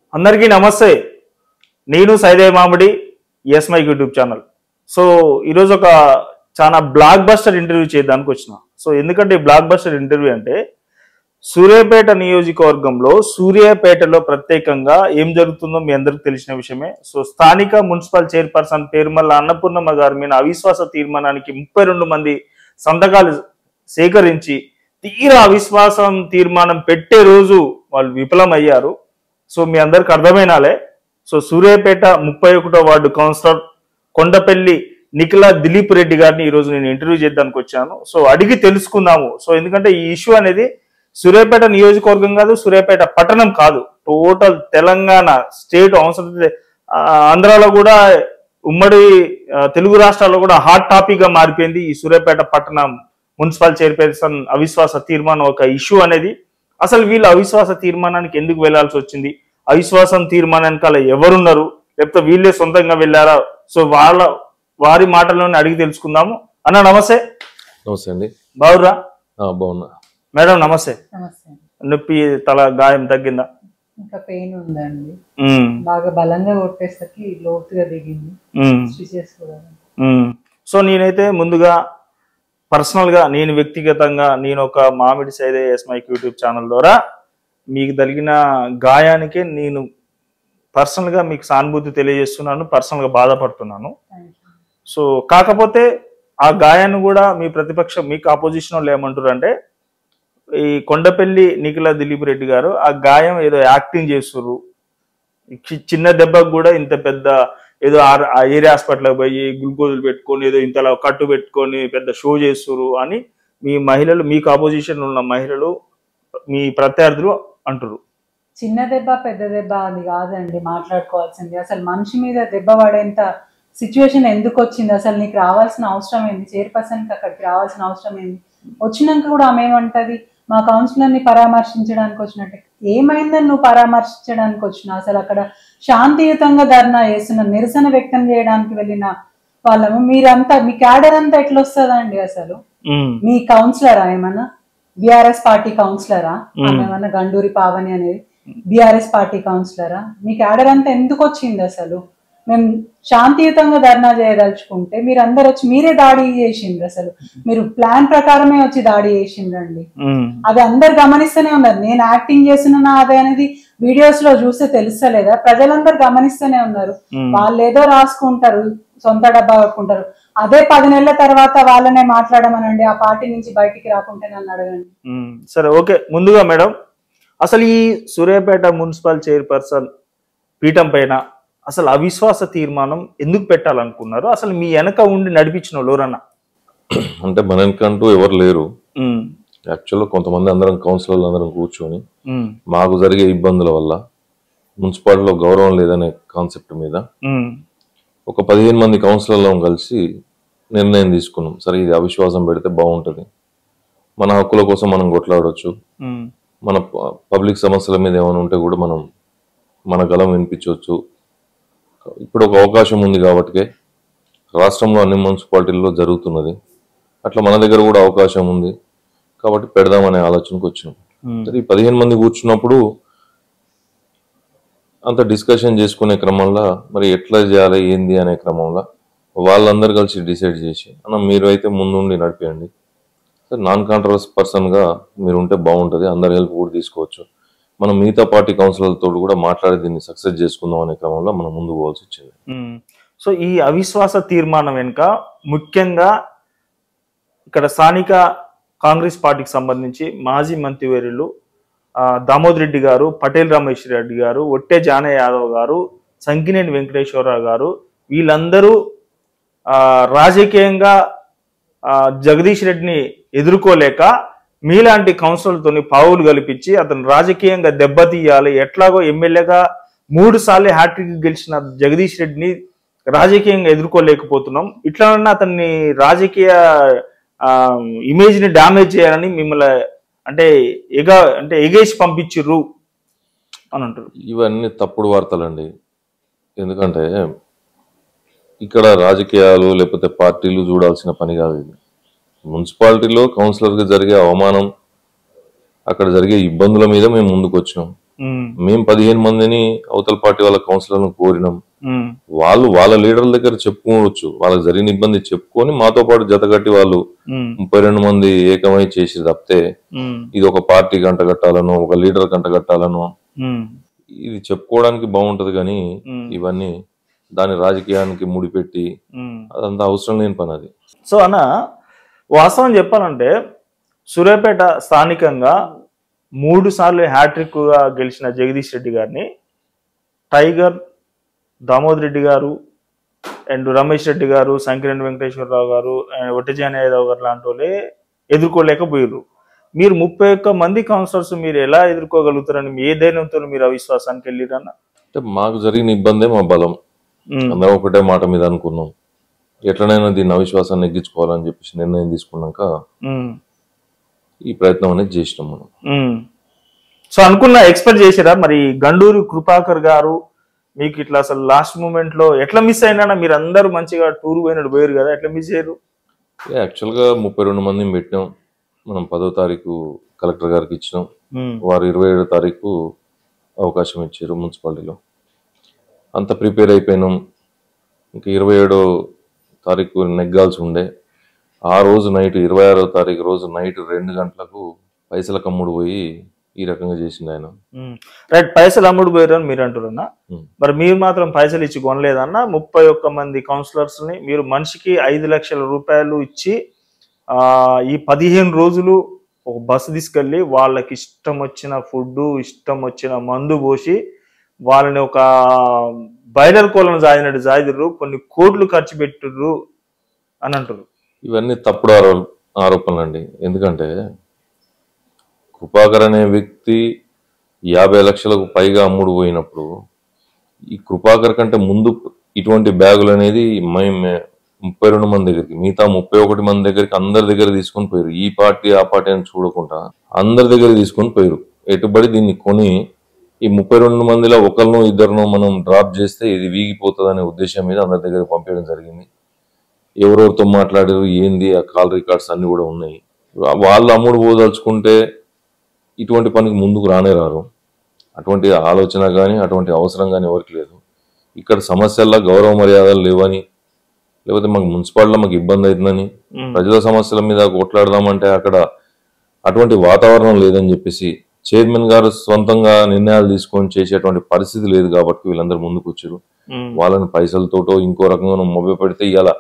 అందరికీ నమస్తే. నేను Saidaiah Mamidi, S my YouTube channel. So ఈరోజు ఒక చాలా బ్లాక్ బస్టర్ ఇంటర్వ్యూ చేయడానికి వచ్చిన. సో ఎందుకంటే ఈ బ్లాక్ బస్టర్ ఇంటర్వ్యూ అంటే సూర్యాపేట నియోజకవర్గంలో సూర్యాపేటలో ప్రత్యేకంగా ఏం జరుగుతుందో మీ అందరికి తెలిసిన విషయమే. సో స్థానిక మున్సిపల్ చైర్పర్సన్ పేరుమల్ల అన్నపూర్ణమ్మ గారి మీద అవిశ్వాస తీర్మానానికి 32 మంది సంతకాలు సేకరించి తీరా అవిశ్వాసం తీర్మానం పెట్టే రోజు వాళ్ళు విఫలమయ్యారు. సో మీ అందరికి అర్థమైనాలే. సో సూర్యాపేట 31వ వార్డు కౌన్సిలర్ కొండపల్లి నిఖిల దిలీప్ రెడ్డి గారిని ఈరోజు నేను ఇంటర్వ్యూ చేయడానికి వచ్చాను. సో అడిగి తెలుసుకుందాము. సో ఎందుకంటే ఈ ఇష్యూ అనేది సూర్యాపేట నియోజకవర్గం కాదు, సూర్యాపేట పట్టణం కాదు, టోటల్ తెలంగాణ స్టేట్ అవసరం ఆంధ్రాలో కూడా ఉమ్మడి తెలుగు రాష్ట్రాల్లో కూడా హాట్ టాపిక్ గా మారిపోయింది ఈ సూర్యాపేట పట్టణం మున్సిపల్ చైర్పర్సన్ అవిశ్వాస తీర్మానం ఒక ఇష్యూ అనేది. అసలు వీళ్ళు అవిశ్వాస తీర్మానానికి ఎందుకు వెళ్లాల్సి వచ్చింది, అవిశ్వాసం తీర్మానానికి అలా ఎవరున్నారు, లేకపోతే వీళ్ళే సొంతంగా వెళ్ళారా? సో వారి మాటల్లోనే అడిగి తెలుసుకుందాము. అన్న నమస్తే. నమస్తే అండి. బాగురా? బాగున్నా మేడం. నమస్తే. నొప్పి తల గాయం తగ్గిందా? ఇంకా పెయిన్ ఉందండి, బాగా బలంగా కొట్టేసరికి లోతుగా దిగింది. సో నేనైతే ముందుగా పర్సనల్ గా నేను వ్యక్తిగతంగా నేను ఒక Mamidi Saidaiah S mike YouTube channel ద్వారా మీకు కలిగిన గాయానికి నేను పర్సనల్ గా మీకు సానుభూతి తెలియజేస్తున్నాను, పర్సనల్ గా బాధపడుతున్నాను. సో కాకపోతే ఆ గాయాన్ని కూడా మీ ప్రతిపక్షం మీకు ఆపోజిషన్ వాళ్ళు ఏమంటారు అంటే ఈ కొండపల్లి నిఖిల దిలీప్ రెడ్డి గారు ఆ గాయం ఏదో యాక్టింగ్ చేస్తుర్రు, చిన్న దెబ్బకు కూడా ఇంత పెద్ద ఏదో ఆ ఏరియా హాస్పిటల్కి పోయి గ్లూకోజులు పెట్టుకొని ఏదో ఇంతలా కట్టు పెట్టుకొని పెద్ద షో చేస్తురు అని మీ మహిళలు, మీకు ఆపోజిషన్ ఉన్న మహిళలు, మీ ప్రత్యర్థులు అంటారు. చిన్న దెబ్బ పెద్ద దెబ్బ అది కాదండి మాట్లాడుకోవాల్సింది. అసలు మనిషి మీద దెబ్బ పడేంత సిచ్యువేషన్ ఎందుకు వచ్చింది, అసలు నీకు రావాల్సిన అవసరం ఏంది, చైర్పర్సన్కి అక్కడికి రావాల్సిన అవసరం ఏంది, వచ్చినాక కూడా ఆమె ఏమంటది మా కౌన్సిలర్ని పరామర్శించడానికి వచ్చినట్టు. ఏమైందని నువ్వు పరామర్శించడానికి వచ్చినా? అసలు అక్కడ శాంతియుతంగా ధర్నా చేస్తున్న, నిరసన వ్యక్తం చేయడానికి వెళ్ళిన వాళ్ళము మీరంతా, మీ క్యాడర్ అంతా ఎట్లా వస్తుందండి? అసలు మీ కౌన్సిలరా ఏమన్నా బిఆర్ఎస్ పార్టీ కౌన్సిలరా? ఏమన్నా గండూరి పావని అనేది బిఆర్ఎస్ పార్టీ కౌన్సిలరా? మీ క్యాడర్ అంతా ఎందుకు వచ్చింది? అసలు మేము శాంతియుతంగా ధర్నా చేయదలుచుకుంటే మీరు అందరు వచ్చి మీరే దాడి చేసిండ్రు. అసలు మీరు ప్లాన్ ప్రకారమే వచ్చి దాడి చేసిండ్రండి. అది అందరు గమనిస్తూనే ఉన్నారు. నేను యాక్టింగ్ చేస్తున్నా అదే అనేది వీడియోస్ లో చూస్తే తెలుస్తలేదా? ప్రజలందరూ గమనిస్తూనే ఉన్నారు. వాళ్ళు ఏదో రాసుకుంటారు, సొంత డబ్బా కొట్టుకుంటారు. అదే 10 నెలల తర్వాత వాళ్ళనే మాట్లాడమనండి, ఆ పార్టీ నుంచి బయటికి రాకుంటే నన్ను అడగండి. సరే, ఓకే. ముందుగా మేడం, అసలు ఈ సూర్యాపేట మున్సిపల్ చైర్పర్సన్ పీఠం పైన అసలు అవిశ్వాస తీర్మానం ఎందుకు పెట్టాలనుకున్నారు? అసలు మీ వెనక ఉండి నడిపించిన వాళ్ళు ఎవరన్నా? అంటే మన వెనకంటూ ఎవరు లేరు. యాక్చువల్గా కొంతమంది అందరం కౌన్సిలర్లు అందరం కూర్చొని మాకు జరిగే ఇబ్బందుల వల్ల మున్సిపాలిటీలో గౌరవం లేదనే కాన్సెప్ట్ మీద ఒక 15 మంది కౌన్సిలర్లు కలిసి నిర్ణయం తీసుకున్నాం. సరే, ఇది అవిశ్వాసం పెడితే బాగుంటుంది, మన హక్కుల కోసం మనం కొట్లాడవచ్చు, మన పబ్లిక్ సమస్యల మీద ఏమైనా ఉంటే కూడా మనం మన గలం వినిపించవచ్చు. ఇప్పుడు ఒక అవకాశం ఉంది కాబట్టి రాష్ట్రంలో అన్ని మున్సిపాలిటీల్లో జరుగుతున్నది, అట్లా మన దగ్గర కూడా అవకాశం ఉంది కాబట్టి పెడదామనే ఆలోచనకు వచ్చినాం. ఈ 15 మంది కూర్చున్నప్పుడు అంత డిస్కషన్ చేసుకునే క్రమంలో మరి ఎట్లా చేయాలి ఏంది అనే క్రమంలో వాళ్ళందరూ కలిసి డిసైడ్ చేసి అన్న మీరు అయితే ముందుండి నడిపేయండి, నాన్ కాంట్రవర్స్ పర్సన్గా మీరు ఉంటే బాగుంటుంది, అందరి హెల్ప్ కూడా తీసుకోవచ్చు, మనం మిగతా పార్టీ కౌన్సిలర్లతో కూడా మాట్లాడి దీన్ని సక్సెస్ చేసుకుందాం అనే క్రమంలో మనం ముందుకు పోవాల్సి వచ్చింది. సో ఈ అవిశ్వాస తీర్మానం వెనుక ముఖ్యంగా ఇక్కడ స్థానిక కాంగ్రెస్ పార్టీకి సంబంధించి మాజీ మంత్రివర్యులు దామోదర్ రెడ్డి గారు, పటేల్ రమేష్ రెడ్డి గారు, ఒట్టే జానయ్య యాదవ్ గారు, సంకినేని వెంకటేశ్వరరావు గారు, వీళ్ళందరూ రాజకీయంగా జగదీష్ రెడ్డిని ఎదుర్కోలేక మీలాంటి కౌన్సిలర్తోని పావులు కల్పించి అతను రాజకీయంగా దెబ్బతీయాలి, ఎట్లాగో ఎమ్మెల్యేగా 3 సార్లు హ్యాట్రిక్ గెలిచిన జగదీష్ రెడ్డిని రాజకీయంగా ఎదుర్కోలేకపోతున్నాం, ఇట్లా అతన్ని రాజకీయ ఇమేజ్ ని డ్యామేజ్ చేయాలని మిమ్మల్ని అంటే ఎగేసి పంపించిర్రు అని అంటారు. ఇవన్నీ తప్పుడు వార్తలండి. ఎందుకంటే ఇక్కడ రాజకీయాలు లేకపోతే పార్టీలు చూడాల్సిన పని కాదు ఇది. మున్సిపాలిటీలో కౌన్సిలర్కి జరిగే అవమానం, అక్కడ జరిగే ఇబ్బందుల మీద మేము ముందుకు వచ్చినాం. మేము 15 మందిని అవతల పార్టీ వాళ్ళ కౌన్సిలర్లను కోరినాం. వాళ్ళు వాళ్ళ లీడర్ల దగ్గర చెప్పుకోవచ్చు, వాళ్ళకి జరిగిన ఇబ్బంది చెప్పుకొని మాతో పాటు జతగట్టి వాళ్ళు 32 మంది ఏకమై చేసి తప్పితే ఇది ఒక పార్టీ గంట కట్టాలనో ఒక లీడర్ గంట కట్టాలనో ఇది చెప్పుకోవడానికి బాగుంటది కానీ ఇవన్నీ దాని రాజకీయానికి ముడిపెట్టి అదంతా అవసరం లేని పని అది. సో అన్న వాస్తవం చెప్పాలంటే సూర్యాపేట స్థానికంగా 3 సార్లు హ్యాట్రిక్ గా గెలిచిన జగదీష్ రెడ్డి గారిని టైగర్, దామోదర్ రెడ్డి గారు అండ్ రమేష్ రెడ్డి గారు, సంకిరెడ్డి వెంకటేశ్వరరావు గారు, ఒట్టజాని యాదవ్ గారు లాంటి వాళ్ళే ఎదుర్కోలేకపోయారు. మీరు 31 మంది కౌన్సిలర్స్ మీరు ఎలా ఎదుర్కోగలుగుతారని ఏ ధైర్యంతో మీరు అవిశ్వాసానికి వెళ్ళిరన్న? అంటే మాకు జరిగిన ఇబ్బందే మా బలం. అందరం ఒకటే మాట మీద అనుకున్నాం, ఎట్లనైనా దీన్ని అవిశ్వాసాన్ని నెగ్గించుకోవాలని చెప్పేసి నిర్ణయం తీసుకున్నాక ఈ ప్రయత్నం అనేది చేసినాం మనం. సో అనుకున్న ఎక్స్పెక్ట్ చేసారా? మరి గండూరు కృపాకర్ గారు మీకు ఇట్లా అసలు లాస్ట్ మూమెంట్ లో ఎట్లా మిస్ అయినా? మీరు అందరూ మంచిగా టూర్ పోయారు కదా, ఎట్లా మిస్ అయ్యారు? యాక్చువల్గా 32 మందిని పెట్టినాం. మనం 10వ తారీఖు కలెక్టర్ గారికి ఇచ్చినాం, వారు 27వ తారీఖు అవకాశం ఇచ్చారు మున్సిపాలిటీలో. అంత ప్రిపేర్ అయిపోయినాం. ఇంకా 27వ తారీఖు నెగ్గాల్సి ఉండే. ఆ రోజు నైట్ 26వ తారీఖు రోజు నైట్ 2 గంటలకు పైసలకు అమ్ముడు పోయి ఈ రకంగా చేసింది ఆయన. రైట్, పైసలు అమ్ముడు పోయారు అని మీరు అంటున్నా. మరి మీరు మాత్రం పైసలు ఇచ్చి కొనలేదన్న? 31 మంది కౌన్సిలర్స్ ని మీరు మనిషికి 5 లక్షల రూపాయలు ఇచ్చి ఈ 15 రోజులు ఒక బస్సు తీసుకెళ్ళి వాళ్ళకి ఇష్టం వచ్చిన ఫుడ్, ఇష్టం వచ్చిన మందు పోసి వాళ్ళని ఒక బైలర్ కోలను జాయినట్టు జాయిదురు, కొన్ని కోట్లు ఖర్చు పెట్టుర్రు అని అంటారు. ఇవన్నీ తప్పుడు ఆరోపణలు అండి. ఎందుకంటే కృపాకర్ అనే వ్యక్తి 50 లక్షలకు పైగా అమ్ముడు పోయినప్పుడు ఈ కృపాకర్ కంటే ముందు ఇటువంటి బ్యాగులు అనేది మేము 32 మంది దగ్గరికి, మిగతా 31 మంది దగ్గరికి అందరి దగ్గర తీసుకొని పోయారు. ఈ పార్టీ ఆ పార్టీ అని చూడకుండా అందరి దగ్గర తీసుకొని పోయారు. ఎటుబడి దీన్ని కొని ఈ 32 మందిలో ఒకరినో ఇద్దరినో మనం డ్రాప్ చేస్తే ఇది వీగిపోతుంది అనే ఉద్దేశం మీద అందరి దగ్గర పంపించడం జరిగింది. ఎవరెవరితో మాట్లాడారు ఏంది ఆ కాల్ రికార్డ్స్ అన్ని కూడా ఉన్నాయి. వాళ్ళు అమ్ముడు పోదలుచుకుంటే ఇటువంటి పనికి ముందుకు రానే రారు. అటువంటి ఆలోచన కానీ అటువంటి అవసరం కానీ ఎవరికి లేదు. ఇక్కడ సమస్యల్లో గౌరవ మర్యాదలు లేవని, లేకపోతే మాకు మున్సిపాలిటీలో మాకు ఇబ్బంది అవుతుందని, ప్రజల సమస్యల మీద కొట్లాడదామంటే అక్కడ అటువంటి వాతావరణం లేదని చెప్పేసి చైర్మన్ గారు సొంతంగా నిర్ణయాలు తీసుకొని చేసేటువంటి పరిస్థితి లేదు కాబట్టి వీళ్ళందరూ ముందుకు వచ్చారు. వాళ్ళని పైసలతోటో ఇంకో రకంగా మొబ్బ పెడితే ఇలా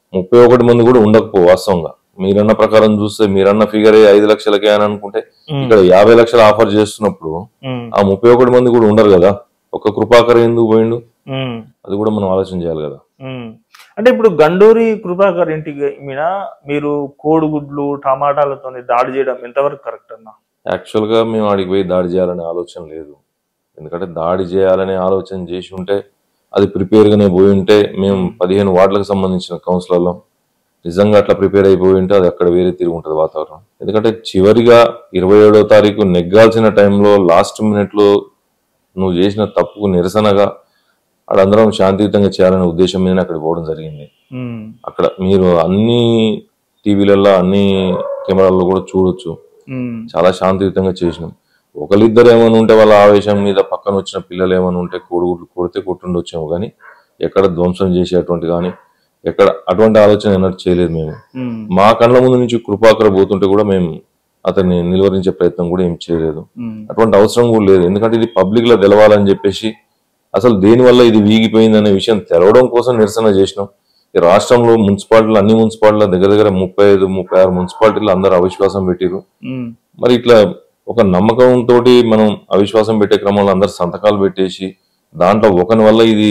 31 మంది కూడా ఉండకపో. వాస్తవంగా మీరన్న ప్రకారం చూస్తే మీరన్న ఫిగరే 5 లక్షలకే అని అనుకుంటే ఇక్కడ 50 లక్షలు ఆఫర్ చేస్తున్నప్పుడు ఆ 31 మంది కూడా ఉండరు కదా. ఒక కృపాకర్ ఎందుకు పోయిండు అది కూడా మనం ఆలోచన చేయాలి కదా. అంటే ఇప్పుడు గండూరి కృపాకర్ ఇంటికి మీద మీరు కోడిగుడ్లు టమాటాలతో దాడి చేయడం ఎంతవరకు కరెక్ట్ అన్న? యాక్చువల్ గా మేము ఆడికి పోయి దాడి చేయాలనే ఆలోచన లేదు. ఎందుకంటే దాడి చేయాలనే ఆలోచన చేసి ఉంటే అది ప్రిపేర్ గానే పోయి ఉంటే మేము 15 వార్డులకు సంబంధించిన కౌన్సిలర్లో నిజంగా అట్లా ప్రిపేర్ అయిపోయి ఉంటే అది అక్కడ వేరే తిరిగి ఉంటుంది వాతావరణం. ఎందుకంటే చివరిగా 27వ తారీఖు నెగ్గాల్సిన టైంలో లాస్ట్ మినిట్ లో నువ్వు చేసిన తప్పుకు నిరసనగా అక్కడందరం శాంతియుతంగా చేయాలనే ఉద్దేశం మీద అక్కడ పోవడం జరిగింది. అక్కడ మీరు అన్ని టీవీలలో అన్ని కెమెరాల్లో కూడా చూడొచ్చు, చాలా శాంతియుతంగా చేసినాం. ఒకరిద్దరు ఏమైనా ఉంటే వాళ్ళ ఆవేశం మీద పక్కన వచ్చిన పిల్లలు ఏమైనా ఉంటే కోడిగుడ్లు కొడితే కొట్టుండొచ్చాము, కానీ ఎక్కడ ధ్వంసం చేసేటువంటి కానీ ఎక్కడ అటువంటి ఆలోచన ఎన్నట్టు చేయలేదు. మేము మా కళ్ళ ముందు నుంచి కృపాకర్ పోతుంటే కూడా మేము అతన్ని నిలువరించే ప్రయత్నం కూడా ఏం చేయలేదు. అటువంటి అవసరం కూడా లేదు. ఎందుకంటే ఇది పబ్లిక్ లో తెలవాలని చెప్పేసి అసలు దేనివల్ల ఇది వీగిపోయింది అనే విషయం తెలవడం కోసం నిరసన చేసినాం. ఈ రాష్ట్రంలో మున్సిపాలిటీలు అన్ని మున్సిపాలిటీల దగ్గర 35-36 మున్సిపాలిటీలు అందరూ అవిశ్వాసం పెట్టిరు. మరి ఇట్లా ఒక నమ్మకంతో మనం అవిశ్వాసం పెట్టే క్రమంలో అందరు సంతకాలు పెట్టేసి దాంట్లో ఒకని వల్ల ఇది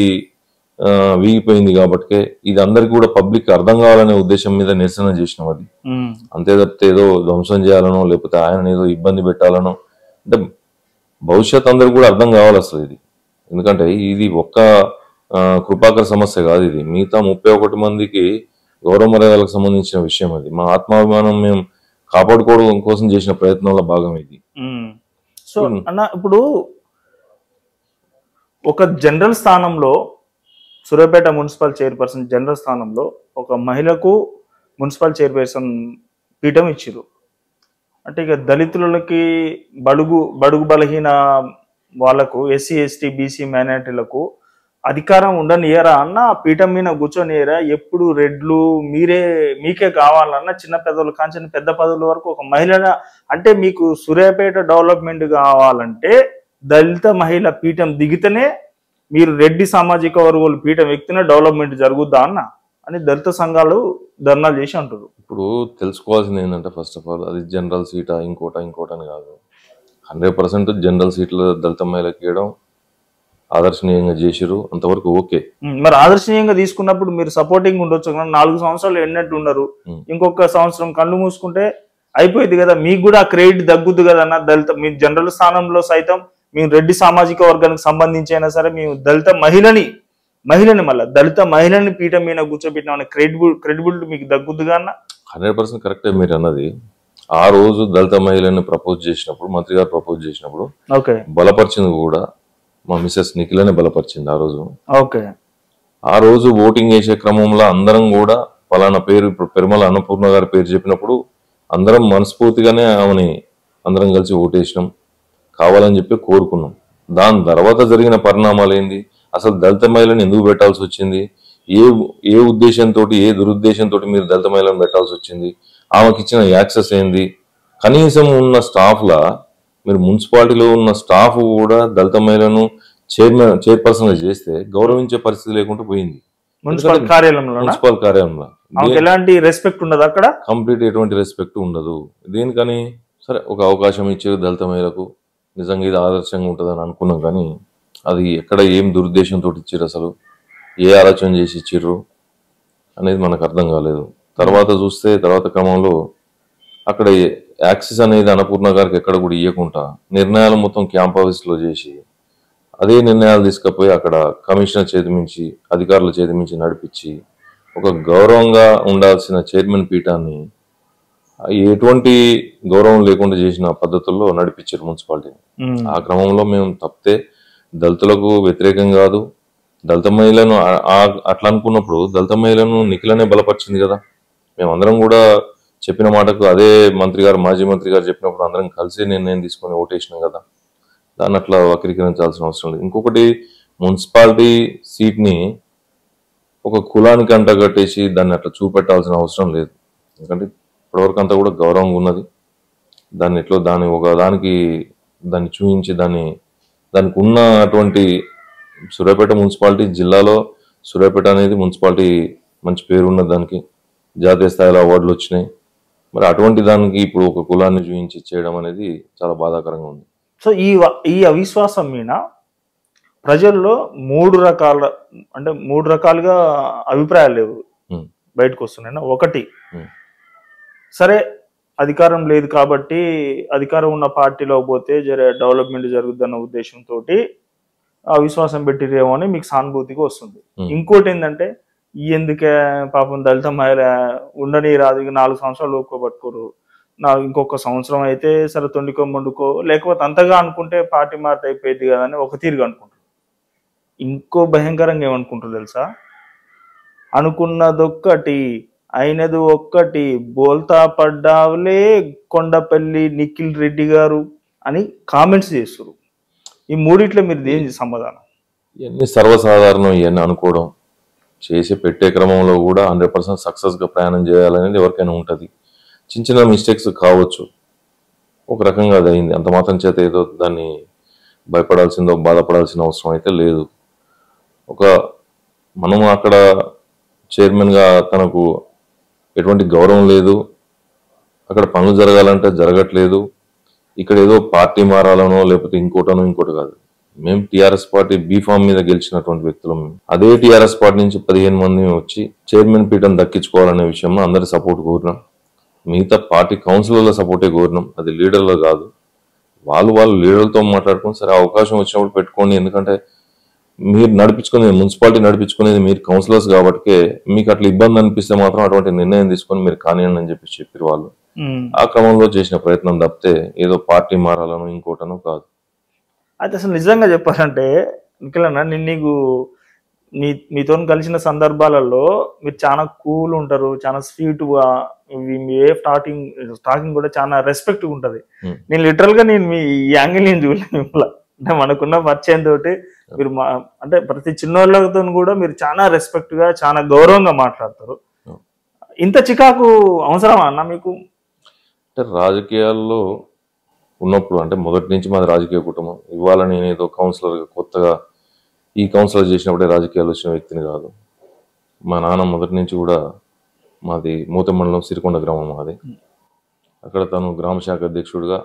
వీగిపోయింది కాబట్టి ఇది అందరికి కూడా పబ్లిక్ అర్థం కావాలనే ఉద్దేశం మీద నిరసన చేసినాం. అది అంతే తప్పితే ఏదో ధ్వంసం చేయాలనో లేకపోతే ఆయన ఏదో ఇబ్బంది పెట్టాలనో అంటే భవిష్యత్ అందరికి కూడా అర్థం కావాలి అసలు ఇది. ఎందుకంటే ఇది ఒక్క కృపాకర్ సమస్య కాదు, ఇది మిగతా 31 మందికి గౌరవ మర్యాదలకు సంబంధించిన విషయం. అది మా ఆత్మాభిమానం మేము కాపాడుకోవడం కోసం చేసిన ప్రయత్నంలో భాగం ఇది. సో అన్న ఇప్పుడు ఒక జనరల్ స్థానంలో సూర్యాపేట మున్సిపల్ చైర్పర్సన్ జనరల్ స్థానంలో ఒక మహిళకు మున్సిపల్ చైర్పర్సన్ పీఠం ఇచ్చిరు. అంటే ఇక దళితులకి బడుగు బలహీన వాళ్ళకు ఎస్సీ ఎస్టీ బీసీ మైనారిటీలకు అధికారం ఉండనియరా అన్న, పీఠం మీద కూర్చొనియరా? ఎప్పుడు రెడ్లు మీకే కావాలన్న, చిన్న పెద్దలు కాంచిన పెద్ద పదవుల వరకు ఒక మహిళ అంటే మీకు సూర్యాపేట డెవలప్మెంట్ కావాలంటే దళిత మహిళ పీఠం దిగితేనే, మీరు రెడ్డి సామాజిక వర్గాలు పీఠం ఎక్కితేనే డెవలప్మెంట్ జరుగుద్దా అన్న అని దళిత సంఘాలు ధర్నాలు చేసి అంటారు. ఇప్పుడు తెలుసుకోవాల్సింది ఏంటంటే, ఫస్ట్ ఆఫ్ ఆల్ అది జనరల్ సీటా ఇంకోటని కాదు. 100% జనరల్ సీట్లు దళిత మహిళకి ఇవ్వడం ఆదర్శనీయంగా చేసిరు, అంతవరకు ఓకే. మరి ఆదర్శనీయంగా తీసుకున్నప్పుడు మీరు సపోర్టింగ్ ఉండొచ్చు కదా. 4 సంవత్సరాలు ఎన్నట్టు ఉన్నారు, ఇంకొక సంవత్సరం కళ్ళు మూసుకుంటే అయిపోయింది కదా, మీకు కూడా ఆ క్రెడిట్ తగ్గుద్దు కదా అన్న. దళిత మీ జనరల్ స్థానంలో సైతం మేము రెడ్డి సామాజిక వర్గానికి సంబంధించి అయినా సరే మేము దళిత మహిళని మళ్ళీ దళిత మహిళని పీఠం మీద కూర్చోబెట్టిన క్రెడిబిలిటీ మీకు తగ్గుద్దుగా అన్న. 100% కరెక్టే మీరు అన్నది. ఆ రోజు దళిత మహిళని ప్రపోజ్ చేసినప్పుడు, మంత్రి గారు ప్రపోజ్ చేసినప్పుడు బలపరిచింది కూడా మా మిసెస్ నిఖిలనే బలపరిచింది ఆ రోజు. ఆ రోజు ఓటింగ్ వేసే క్రమంలో అందరం కూడా పలానా పేరు, ఇప్పుడు పెరుమల అన్నపూర్ణ గారి పేరు చెప్పినప్పుడు అందరం మనస్ఫూర్తిగానే ఆమెని అందరం కలిసి ఓటేసినాం, కావాలని చెప్పి కోరుకున్నాం. దాని తర్వాత జరిగిన పరిణామాలు ఏంది, అసలు దళిత మహిళని ఎందుకు పెట్టాల్సి వచ్చింది, ఏ ఉద్దేశంతో, ఏ దురుద్దేశంతో మీరు దళిత మహిళను పెట్టాల్సి వచ్చింది, ఆమెకి ఇచ్చిన యాక్సెస్ ఏంది, కనీసం ఉన్న స్టాఫ్లా మీరు మున్సిపాలిటీలో ఉన్న స్టాఫ్ కూడా దళిత మహిళను చైర్పర్సన్ గా చేస్తే గౌరవించే పరిస్థితి లేకుండా పోయింది. మున్సిపల్ కార్యాలయంలో ఎలాంటి రెస్పెక్ట్ ఉండదు, అక్కడ కంప్లీట్ ఎటువంటి రెస్పెక్ట్ ఉండదు. దేనికని సరే ఒక అవకాశం ఇచ్చారు దళిత మహిళకు, నిజంగా ఇది ఆదర్శంగా ఉంటుందని అనుకున్నాం, కానీ అది ఎక్కడ ఏం దురుద్దేశంతో ఇచ్చారు, అసలు ఏ ఆలోచన చేసి ఇచ్చిర్రు అనేది మనకు అర్థం కాలేదు. తర్వాత చూస్తే తర్వాత క్రమంలో అక్కడ యాక్సెస్ అనేది అన్నపూర్ణ గారికి ఎక్కడ కూడా ఇవ్వకుండా నిర్ణయాలు మొత్తం క్యాంప్ ఆఫీస్లో చేసి అదే నిర్ణయాలు తీసుకుపోయి అక్కడ కమిషనర్ చేతి మించి, అధికారుల చేతి మించి నడిపించి ఒక గౌరవంగా ఉండాల్సిన చైర్మన్ పీఠాన్ని ఎటువంటి గౌరవం లేకుండా చేసిన పద్ధతుల్లో నడిపించారు మున్సిపాలిటీని. ఆ క్రమంలో మేము తప్పితే దళితులకు వ్యతిరేకం కాదు, దళిత మహిళను అట్లా అనుకున్నప్పుడు దళిత మహిళను నిఖిలనే బలపరిచింది కదా. మేమందరం కూడా చెప్పిన మాటకు అదే మంత్రి గారు, మాజీ మంత్రి గారు చెప్పినప్పుడు అందరం కలిసి నిర్ణయం తీసుకొని ఓటేసినాం కదా. దాన్ని అట్లా వక్రీకరించాల్సిన అవసరం లేదు. ఇంకొకటి, మున్సిపాలిటీ సీట్ని ఒక కులానికి అంటగట్టేసి దాన్ని అట్లా చూపెట్టాల్సిన అవసరం లేదు. ఎందుకంటే ఇప్పటివరకు అంతా కూడా గౌరవంగా ఉన్నది. దాన్ని ఎట్లా దాన్ని చూపించి దానికి ఉన్న అటువంటి సూర్యాపేట మున్సిపాలిటీ, జిల్లాలో సూర్యాపేట అనేది మున్సిపాలిటీ మంచి పేరు ఉన్నది, దానికి జాతీయ స్థాయిలో అవార్డులు వచ్చినాయి. మరి అటువంటి దానికి ఇప్పుడు ఒక కులాన్ని చూపించి చేయడం అనేది చాలా బాధాకరంగా ఉంది. సో ఈ అవిశ్వాసం మీద ప్రజల్లో మూడు రకాలుగా అభిప్రాయాలు లేవు బయటకు వస్తున్నాయి. ఒకటి, సరే అధికారం లేదు కాబట్టి అధికారం ఉన్న పార్టీలో పోతే డెవలప్మెంట్ జరుగుద్దన్న ఉద్దేశంతో అవిశ్వాసం పెట్టిరేమో అని మీకు సానుభూతిగా వస్తుంది. ఇంకోటి ఏంటంటే, ఎందుకే పాపం దళిత మహిళ ఉండని రాదు, 4 సంవత్సరాలు ఒప్పుకోబట్టుకోరు, ఇంకొక సంవత్సరం అయితే సరే తొండికో మొండుకో, లేకపోతే అంతగా అనుకుంటే పార్టీ మార్త అయిపోయింది కదా అని ఒక తీరుగా అనుకుంటారు. ఇంకో భయంకరంగా ఏమనుకుంటారు తెలుసా, అనుకున్నదొక్కటి అయినది ఒక్కటి, బోల్తా పడ్డావులే కొండపల్లి నిఖిల్ రెడ్డి గారు అని కామెంట్స్ చేస్తారు. ఈ మూడిట్లో మీరు దేని సమాధానం? ఇవన్నీ సర్వసాధారణం, ఇవన్నీ అనుకోవడం, చేసి పెట్టే క్రమంలో కూడా 100% సక్సెస్గా ప్రయాణం చేయాలనేది ఎవరికైనా ఉంటుంది. చిన్న చిన్న మిస్టేక్స్ కావచ్చు, ఒక రకంగా అది అయింది, అంత మాత్రం చేత ఏదో దాన్ని భయపడాల్సిందో బాధపడాల్సిన అవసరం అయితే లేదు. మనం అక్కడ చైర్మన్గా తనకు ఎటువంటి గౌరవం లేదు, అక్కడ పనులు జరగాలంటే జరగట్లేదు, ఇక్కడ ఏదో పార్టీ మారాలనో లేకపోతే ఇంకోటి కాదు. మేము టీఆర్ఎస్ పార్టీ బీఫామ్ మీద గెలిచినటువంటి వ్యక్తులం. అదే టీఆర్ఎస్ పార్టీ నుంచి 15 మంది వచ్చి చైర్మన్ పీఠం దక్కించుకోవాలనే విషయంలో అందరి సపోర్ట్ కోరినాం. మిగతా పార్టీ కౌన్సిలర్ల సపోర్టే కోరినాం, అది లీడర్లో కాదు. వాళ్ళు లీడర్లతో మాట్లాడుకుని సరే అవకాశం వచ్చినప్పుడు పెట్టుకోండి, ఎందుకంటే మీరు నడిపించుకునేది మున్సిపాలిటీ నడిపించుకునేది మీరు కౌన్సిలర్స్ కాబట్టి మీకు అట్లా ఇబ్బంది అనిపిస్తే మాత్రం అటువంటి నిర్ణయం తీసుకొని మీరు కానివ్వండి అని చెప్పారు వాళ్ళు. ఆ క్రమంలో చేసిన ప్రయత్నం తప్పితే ఏదో పార్టీ మారాలను ఇంకోటనో కాదు. అయితే అసలు నిజంగా చెప్పాలంటే నిఖిలన్న, నీకు మీతో కలిసిన సందర్భాలలో మీరు చాలా కూల్ ఉంటారు, చాలా స్వీట్గా, ఏ టాకింగ్ కూడా చాలా రెస్పెక్ట్ ఉంటుంది. నేను లిటరల్ గా మీ యాంగిల్ నేను చూడలేను మిమ్మల్ని. అంటే మనకున్న పరిచయం తోటి మీరు అంటే ప్రతి చిన్నోళ్ళతో కూడా మీరు చాలా రెస్పెక్ట్ గా చాలా గౌరవంగా మాట్లాడతారు. ఇంత చికాకు అవసరమా అన్న మీకు? అంటే రాజకీయాల్లో ఉన్నప్పుడు, అంటే మొదటి నుంచి మాది రాజకీయ కుటుంబం. ఇవాళ నేనేదో కౌన్సిలర్గా కొత్తగా ఈ కౌన్సిలర్ చేసినప్పుడే రాజకీయాలు వచ్చిన వ్యక్తిని కాదు. మా నాన్న మొదటి నుంచి కూడా, మాది మూత మండలం సిరికొండ గ్రామం మాది. అక్కడ తను గ్రామ శాఖ అధ్యక్షుడిగా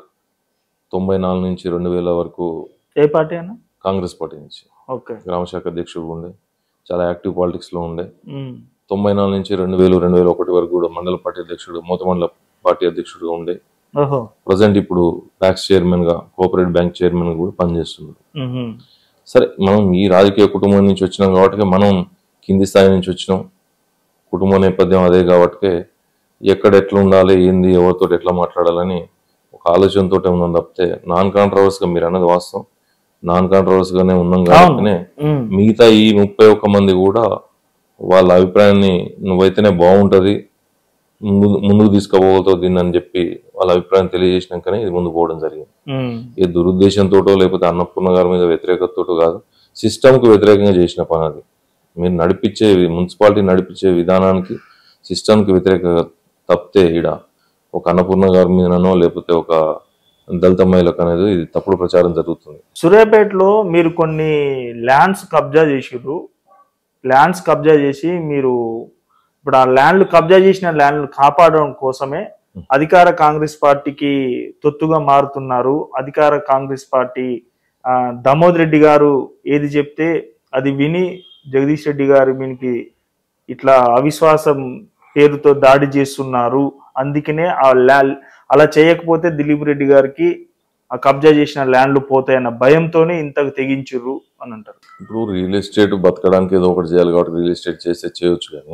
94 నుంచి 2000 వరకు. ఏ పార్టీ అన్న? కాంగ్రెస్ పార్టీ నుంచి గ్రామ శాఖ అధ్యక్షుడు ఉండే, చాలా యాక్టివ్ పాలిటిక్స్లో ఉండే. 94 నుంచి 2000-2001 వరకు కూడా మండల పార్టీ అధ్యక్షుడు, మూత మండల పార్టీ అధ్యక్షుడుగా ఉండే. ప్రజెంట్ ఇప్పుడు బ్యాంక్ చైర్మన్ గా, కోఆపరేటివ్ బ్యాంక్ చైర్మన్ కూడా పనిచేస్తున్నారు. సరే, మనం ఈ రాజకీయ కుటుంబం నుంచి వచ్చినాం కాబట్టి, మనం కింది స్థాయి నుంచి వచ్చినాం, కుటుంబ నేపథ్యం అదే కాబట్టి ఎక్కడ ఎట్లా ఉండాలి, ఏంది, ఎవరితో ఎట్లా మాట్లాడాలని ఒక ఆలోచనతో ఉన్నాం తప్పితే నాన్ కాంట్రవర్స్గా, మీరు అన్నది వాస్తవం, నాన్ కాంట్రవర్స్గానే ఉన్నాం కాబట్టినే మిగతా ఈ 31 మంది కూడా వాళ్ళ అభిప్రాయాన్ని నువ్వైతేనే బాగుంటుంది, ముందుకు తీసుకోబోతావు దీన్ని అని చెప్పి వాళ్ళ అభిప్రాయం తెలియజేసినాకనే ఇది ముందు పోవడం జరిగింది. ఏ దురుద్దేశంతోటో లేకపోతే అన్నపూర్ణ గారి మీద వ్యతిరేకతతో కాదు, సిస్టమ్కు వ్యతిరేకంగా చేసిన పని అది. మీరు నడిపించే మున్సిపాలిటీ నడిపించే విధానానికి, సిస్టమ్కి వ్యతిరేకంగా తప్పితే ఈడ ఒక అన్నపూర్ణ గారి మీదనో లేకపోతే ఒక దళిత మహిళకు అనేది ఇది తప్పుడు ప్రచారం జరుగుతుంది. సూర్యాపేటలో మీరు కొన్ని ల్యాండ్స్ కబ్జా చేసిర్రు. ల్యాండ్స్ కబ్జా చేసి మీరు ఇప్పుడు ఆ ల్యాండ్లు కబ్జా చేసిన ల్యాండ్లు కాపాడడం కోసమే అధికార కాంగ్రెస్ పార్టీకి తొత్తుగా మారుతున్నారు. అధికార కాంగ్రెస్ పార్టీ దామోదర్ రెడ్డి గారు ఏది చెప్తే అది విని జగదీష్ రెడ్డి గారు వీనికి ఇట్లా అవిశ్వాసం పేరుతో దాడి చేస్తున్నారు. అందుకనే అలా చేయకపోతే దిలీప్ రెడ్డి గారికి ఆ కబ్జా చేసిన ల్యాండ్లు పోతాయన్న భయంతోనే ఇంతకు తెగించుర్రు అని అంటారు. ఇప్పుడు రియల్ ఎస్టేట్ బతకడానికి ఏదో ఒకటి చేయాలి కాబట్టి రియల్ ఎస్టేట్ చేస్తే చేయొచ్చు, కానీ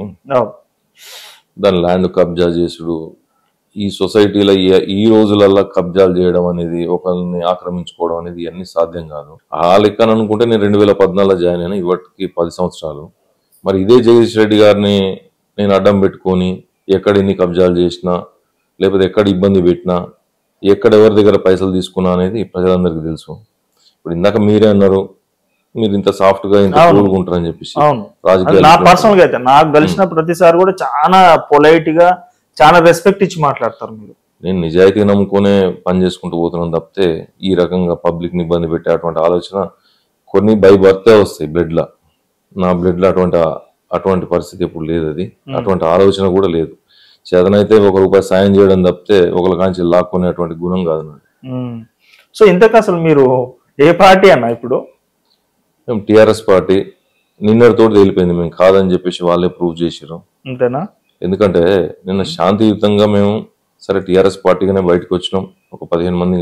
దాని ల్యాండ్ కబ్జా చేసుడు, ఈ సొసైటీలో ఈ రోజులల్లో కబ్జాలు చేయడం అనేది, ఒకరిని ఆక్రమించుకోవడం అనేది ఇవన్నీ సాధ్యం కాదు. ఆ లెక్కన అనుకుంటే నేను 2014 జాయిన్ అయినా, ఇవాటికి 10 సంవత్సరాలు. మరి ఇదే జగదీష్ రెడ్డి గారిని నేను అడ్డం పెట్టుకొని ఎక్కడ ఎన్ని కబ్జాలు చేసినా, లేకపోతే ఎక్కడ ఇబ్బంది పెట్టినా, ఎక్కడ ఎవరి దగ్గర పైసలు తీసుకున్నా అనేది ప్రజలందరికీ తెలుసు. ఇప్పుడు ఇందాక మీరే అన్నారు, మీరు ఇంత సాఫ్ట్ గా ఇంత కూలుకుంటారని చెప్పేసి. పర్సనల్ గా అయితే నాకు కలిసిన ప్రతిసారి కూడా చాలా పొలైట్ గా, చాలా రెస్పెక్ట్ ఇచ్చి మాట్లాడతారు మీరు. నేను నిజాయితీ నమ్ముకునే పని చేసుకుంటూ పోతున్నాను తప్పితే ఈ రకంగా పబ్లిక్ ని ఇబ్బంది పెట్టే అటువంటి ఆలోచన కొన్ని బై బర్తే వస్తాయి బ్లడ్ లా. నా బ్లడ్ లో అటువంటి పరిస్థితి ఎప్పుడు లేదు, అది అటువంటి ఆలోచన కూడా లేదు. చేతనైతే ₹1 సాయం చేయడం తప్పితే ఒకరి కాంచి లాక్కునేటువంటి గుణం కాదు నాకు. సో ఇంతకు అసలు మీరు ఏ పార్టీ అన్న? ఇప్పుడు మేము టిఆర్ఎస్ పార్టీ. నిన్నటితో తేలిపోయింది, మేము కాదని చెప్పేసి వాళ్ళే ప్రూవ్ చేసిరు. అంతేనా? ఎందుకంటే నిన్న శాంతియుతంగా మేము సరే టిఆర్ఎస్ పార్టీగానే బయటకు వచ్చినాం, ఒక 15 మందిని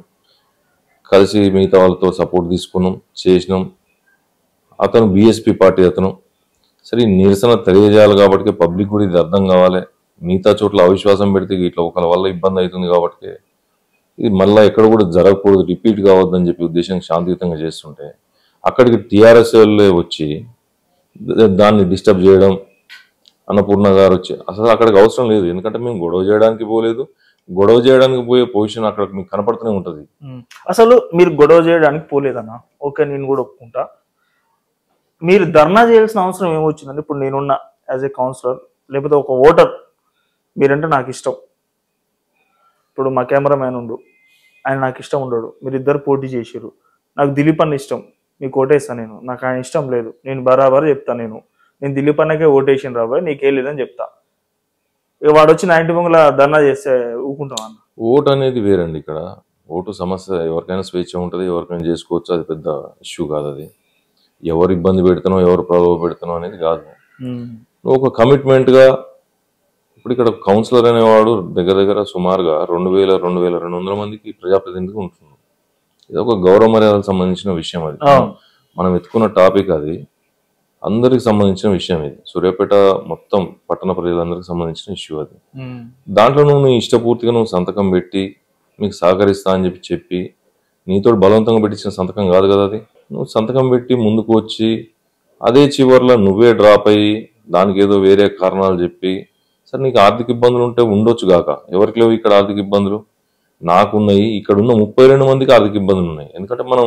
కలిసి మిగతా వాళ్ళతో సపోర్ట్ తీసుకున్నాం, చేసినాం. అతను బీఎస్పీ పార్టీ అతను. సరే నిరసన తెలియజేయాలి కాబట్టి పబ్లిక్ కూడా ఇది అర్థం కావాలి. మిగతా చోట్ల అవిశ్వాసం పెడితే ఇట్లా ఒకరి వల్ల ఇబ్బంది అవుతుంది కాబట్టి ఇది మళ్ళీ ఎక్కడ కూడా జరగకూడదు, రిపీట్ కావద్దని చెప్పి ఉద్దేశంగా శాంతియుతంగా చేస్తుంటే అక్కడికి టిఆర్ఎస్ వాళ్ళే వచ్చి దాన్ని డిస్టర్బ్ చేయడం, అన్నపూర్ణ గారు వచ్చి అసలు అక్కడికి అవసరం లేదు. ఎందుకంటే మేము గొడవ చేయడానికి పోలేదు, గొడవ చేయడానికి పోయే పొజిషన్ అక్కడ మీకు కనపడుతూనే ఉంటది. అసలు మీరు గొడవ చేయడానికి పోలేదన్నా, ఓకే, నేను కూడా ఒప్పుకుంటా. మీరు ధర్నా చేయాల్సిన అవసరం ఏమొచ్చిందంటే, ఇప్పుడు నేనున్న యాజ్ ఏ కౌన్సిలర్ లేకపోతే ఒక ఓటర్, మీరంటే నాకు ఇష్టం. ఇప్పుడు మా కెమెరామ్యాన్ ఉండు, ఆయన నాకు ఇష్టం ఉండడు, మీరు ఇద్దరు పోటీ చేసిర్రు. నాకు దిలీప్ అన్న ఇష్టం, మీకు ఓటేస్తాను నేను. నాకు ఆయన ఇష్టం లేదు, నేను బరాబర్ చెప్తాను, నేను దిలీప్ అన్నకే ఓటేసిన రాబోయే, నీకేం లేదని చెప్తా. ఇక వాడు వచ్చి 90 మంగుల ధర్నా చేస్తే ఊకుంటాం అన్న. ఓటు అనేది వేరండి. ఇక్కడ ఓటు సమస్య ఎవరికైనా స్వేచ్ఛ ఉంటుంది, ఎవరికైనా చేసుకోవచ్చు, అది పెద్ద ఇష్యూ కాదు. అది ఎవరు ఇబ్బంది పెడతానో ఎవరు ప్రభావ పెడతానో అనేది కాదు. నువ్వు ఒక కమిట్మెంట్గా, ఇప్పుడు ఇక్కడ కౌన్సిలర్ అనేవాడు దగ్గర సుమారుగా 2000-2200 మందికి ప్రజాప్రతినిధిగా ఉంటున్నాడు. ఇది ఒక గౌరవ మర్యాదలకు సంబంధించిన విషయం. అది మనం ఎత్తుకున్న టాపిక్, అది అందరికి సంబంధించిన విషయం. ఇది సూర్యాపేట మొత్తం పట్టణ ప్రజలందరికి సంబంధించిన ఇష్యూ. అది దాంట్లో నువ్వు నీ ఇష్టపూర్తిగా నువ్వు సంతకం పెట్టి మీకు సహకరిస్తా అని చెప్పి నీతో బలవంతంగా పెట్టించిన సంతకం కాదు కదా. అది నువ్వు సంతకం పెట్టి ముందుకు వచ్చి అదే చివరిలో నువ్వే డ్రాప్ అయ్యి దానికి ఏదో వేరే కారణాలు చెప్పి, సరే నీకు ఆర్థిక ఇబ్బందులు ఉంటే ఉండొచ్చు గాక, ఎవరికి లేవు ఇక్కడ ఆర్థిక ఇబ్బందులు? నాకున్నాయి. ఇక్కడ ఉన్న 32 మందికి ఆర్థిక ఇబ్బందులు ఉన్నాయి. ఎందుకంటే మనం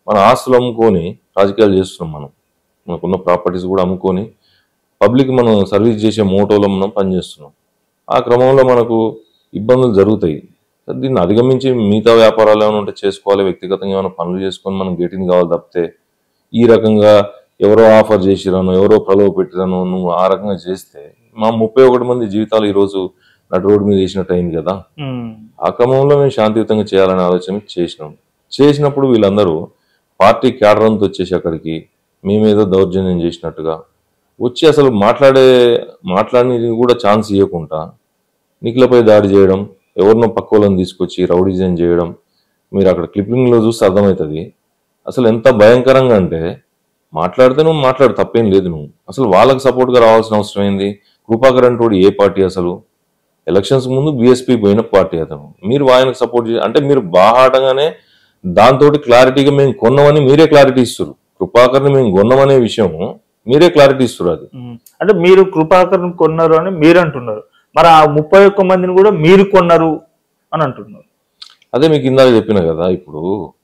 మన ఆస్తులు అమ్ముకొని రాజకీయాలు చేస్తున్నాం. మనకున్న ప్రాపర్టీస్ కూడా అమ్ముకొని పబ్లిక్ మనం సర్వీస్ చేసే మోటోలో మనం పనిచేస్తున్నాం. ఆ క్రమంలో మనకు ఇబ్బందులు జరుగుతాయి. దీన్ని అధిగమించి మిగతా వ్యాపారాలు ఏమైనా ఉంటే చేసుకోవాలి, వ్యక్తిగతంగా ఏమైనా పనులు చేసుకొని మనం గేటింగ్ కావాలి తప్పితే ఈ రకంగా ఎవరో ఆఫర్ చేసిరాను, ఎవరో ప్రలోభ పెట్టిరాను నువ్వు ఆ రకంగా చేస్తే మా 31 మంది జీవితాలు ఈరోజు నటు రోడ్డు మీద వేసినట్టు అయింది కదా. ఆ క్రమంలో మేము శాంతియుతంగా చేయాలనే ఆలోచన చేసినప్పుడు వీళ్ళందరూ పార్టీ క్యాడర్ అంతా వచ్చేసి అక్కడికి మేమేదో దౌర్జన్యం చేసినట్టుగా వచ్చి అసలు మాట్లాడి కూడా ఛాన్స్ ఇవ్వకుండా నిఖిలపై దాడి చేయడం, ఎవరినో పక్క వాళ్ళని తీసుకొచ్చి రౌడీజం చేయడం, మీరు అక్కడ క్లిప్పింగ్లో చూస్తే అర్థమవుతుంది. అసలు ఎంత భయంకరంగా అంటే మాట్లాడితే నువ్వు మాట్లాడు తప్పేం లేదు, నువ్వు అసలు వాళ్ళకి సపోర్ట్గా రావాల్సిన అవసరం ఏంది? కృపాకర్ అంటోడు ఏ పార్టీ? అసలు ఎలక్షన్స్ ముందు బీఎస్పీ పోయిన పార్టీ అతను. మీరు ఆయనకు సపోర్ట్ అంటే మీరు బాహాటంగానే దాంతో క్లారిటీగా మేము కొన్నామని మీరే క్లారిటీ ఇస్తారు. కృపాకర్ని మేము కొన్నామనే విషయం మీరే క్లారిటీ ఇస్తారు. అది అంటే మీరు కృపాకర్ని కొన్నారు అని మీరు అంటున్నారు, మరి ఆ 31 మందిని కూడా మీరు కొన్నారు అని అంటున్నారు. అదే మీకు ఇందాక చెప్పిన కదా, ఇప్పుడు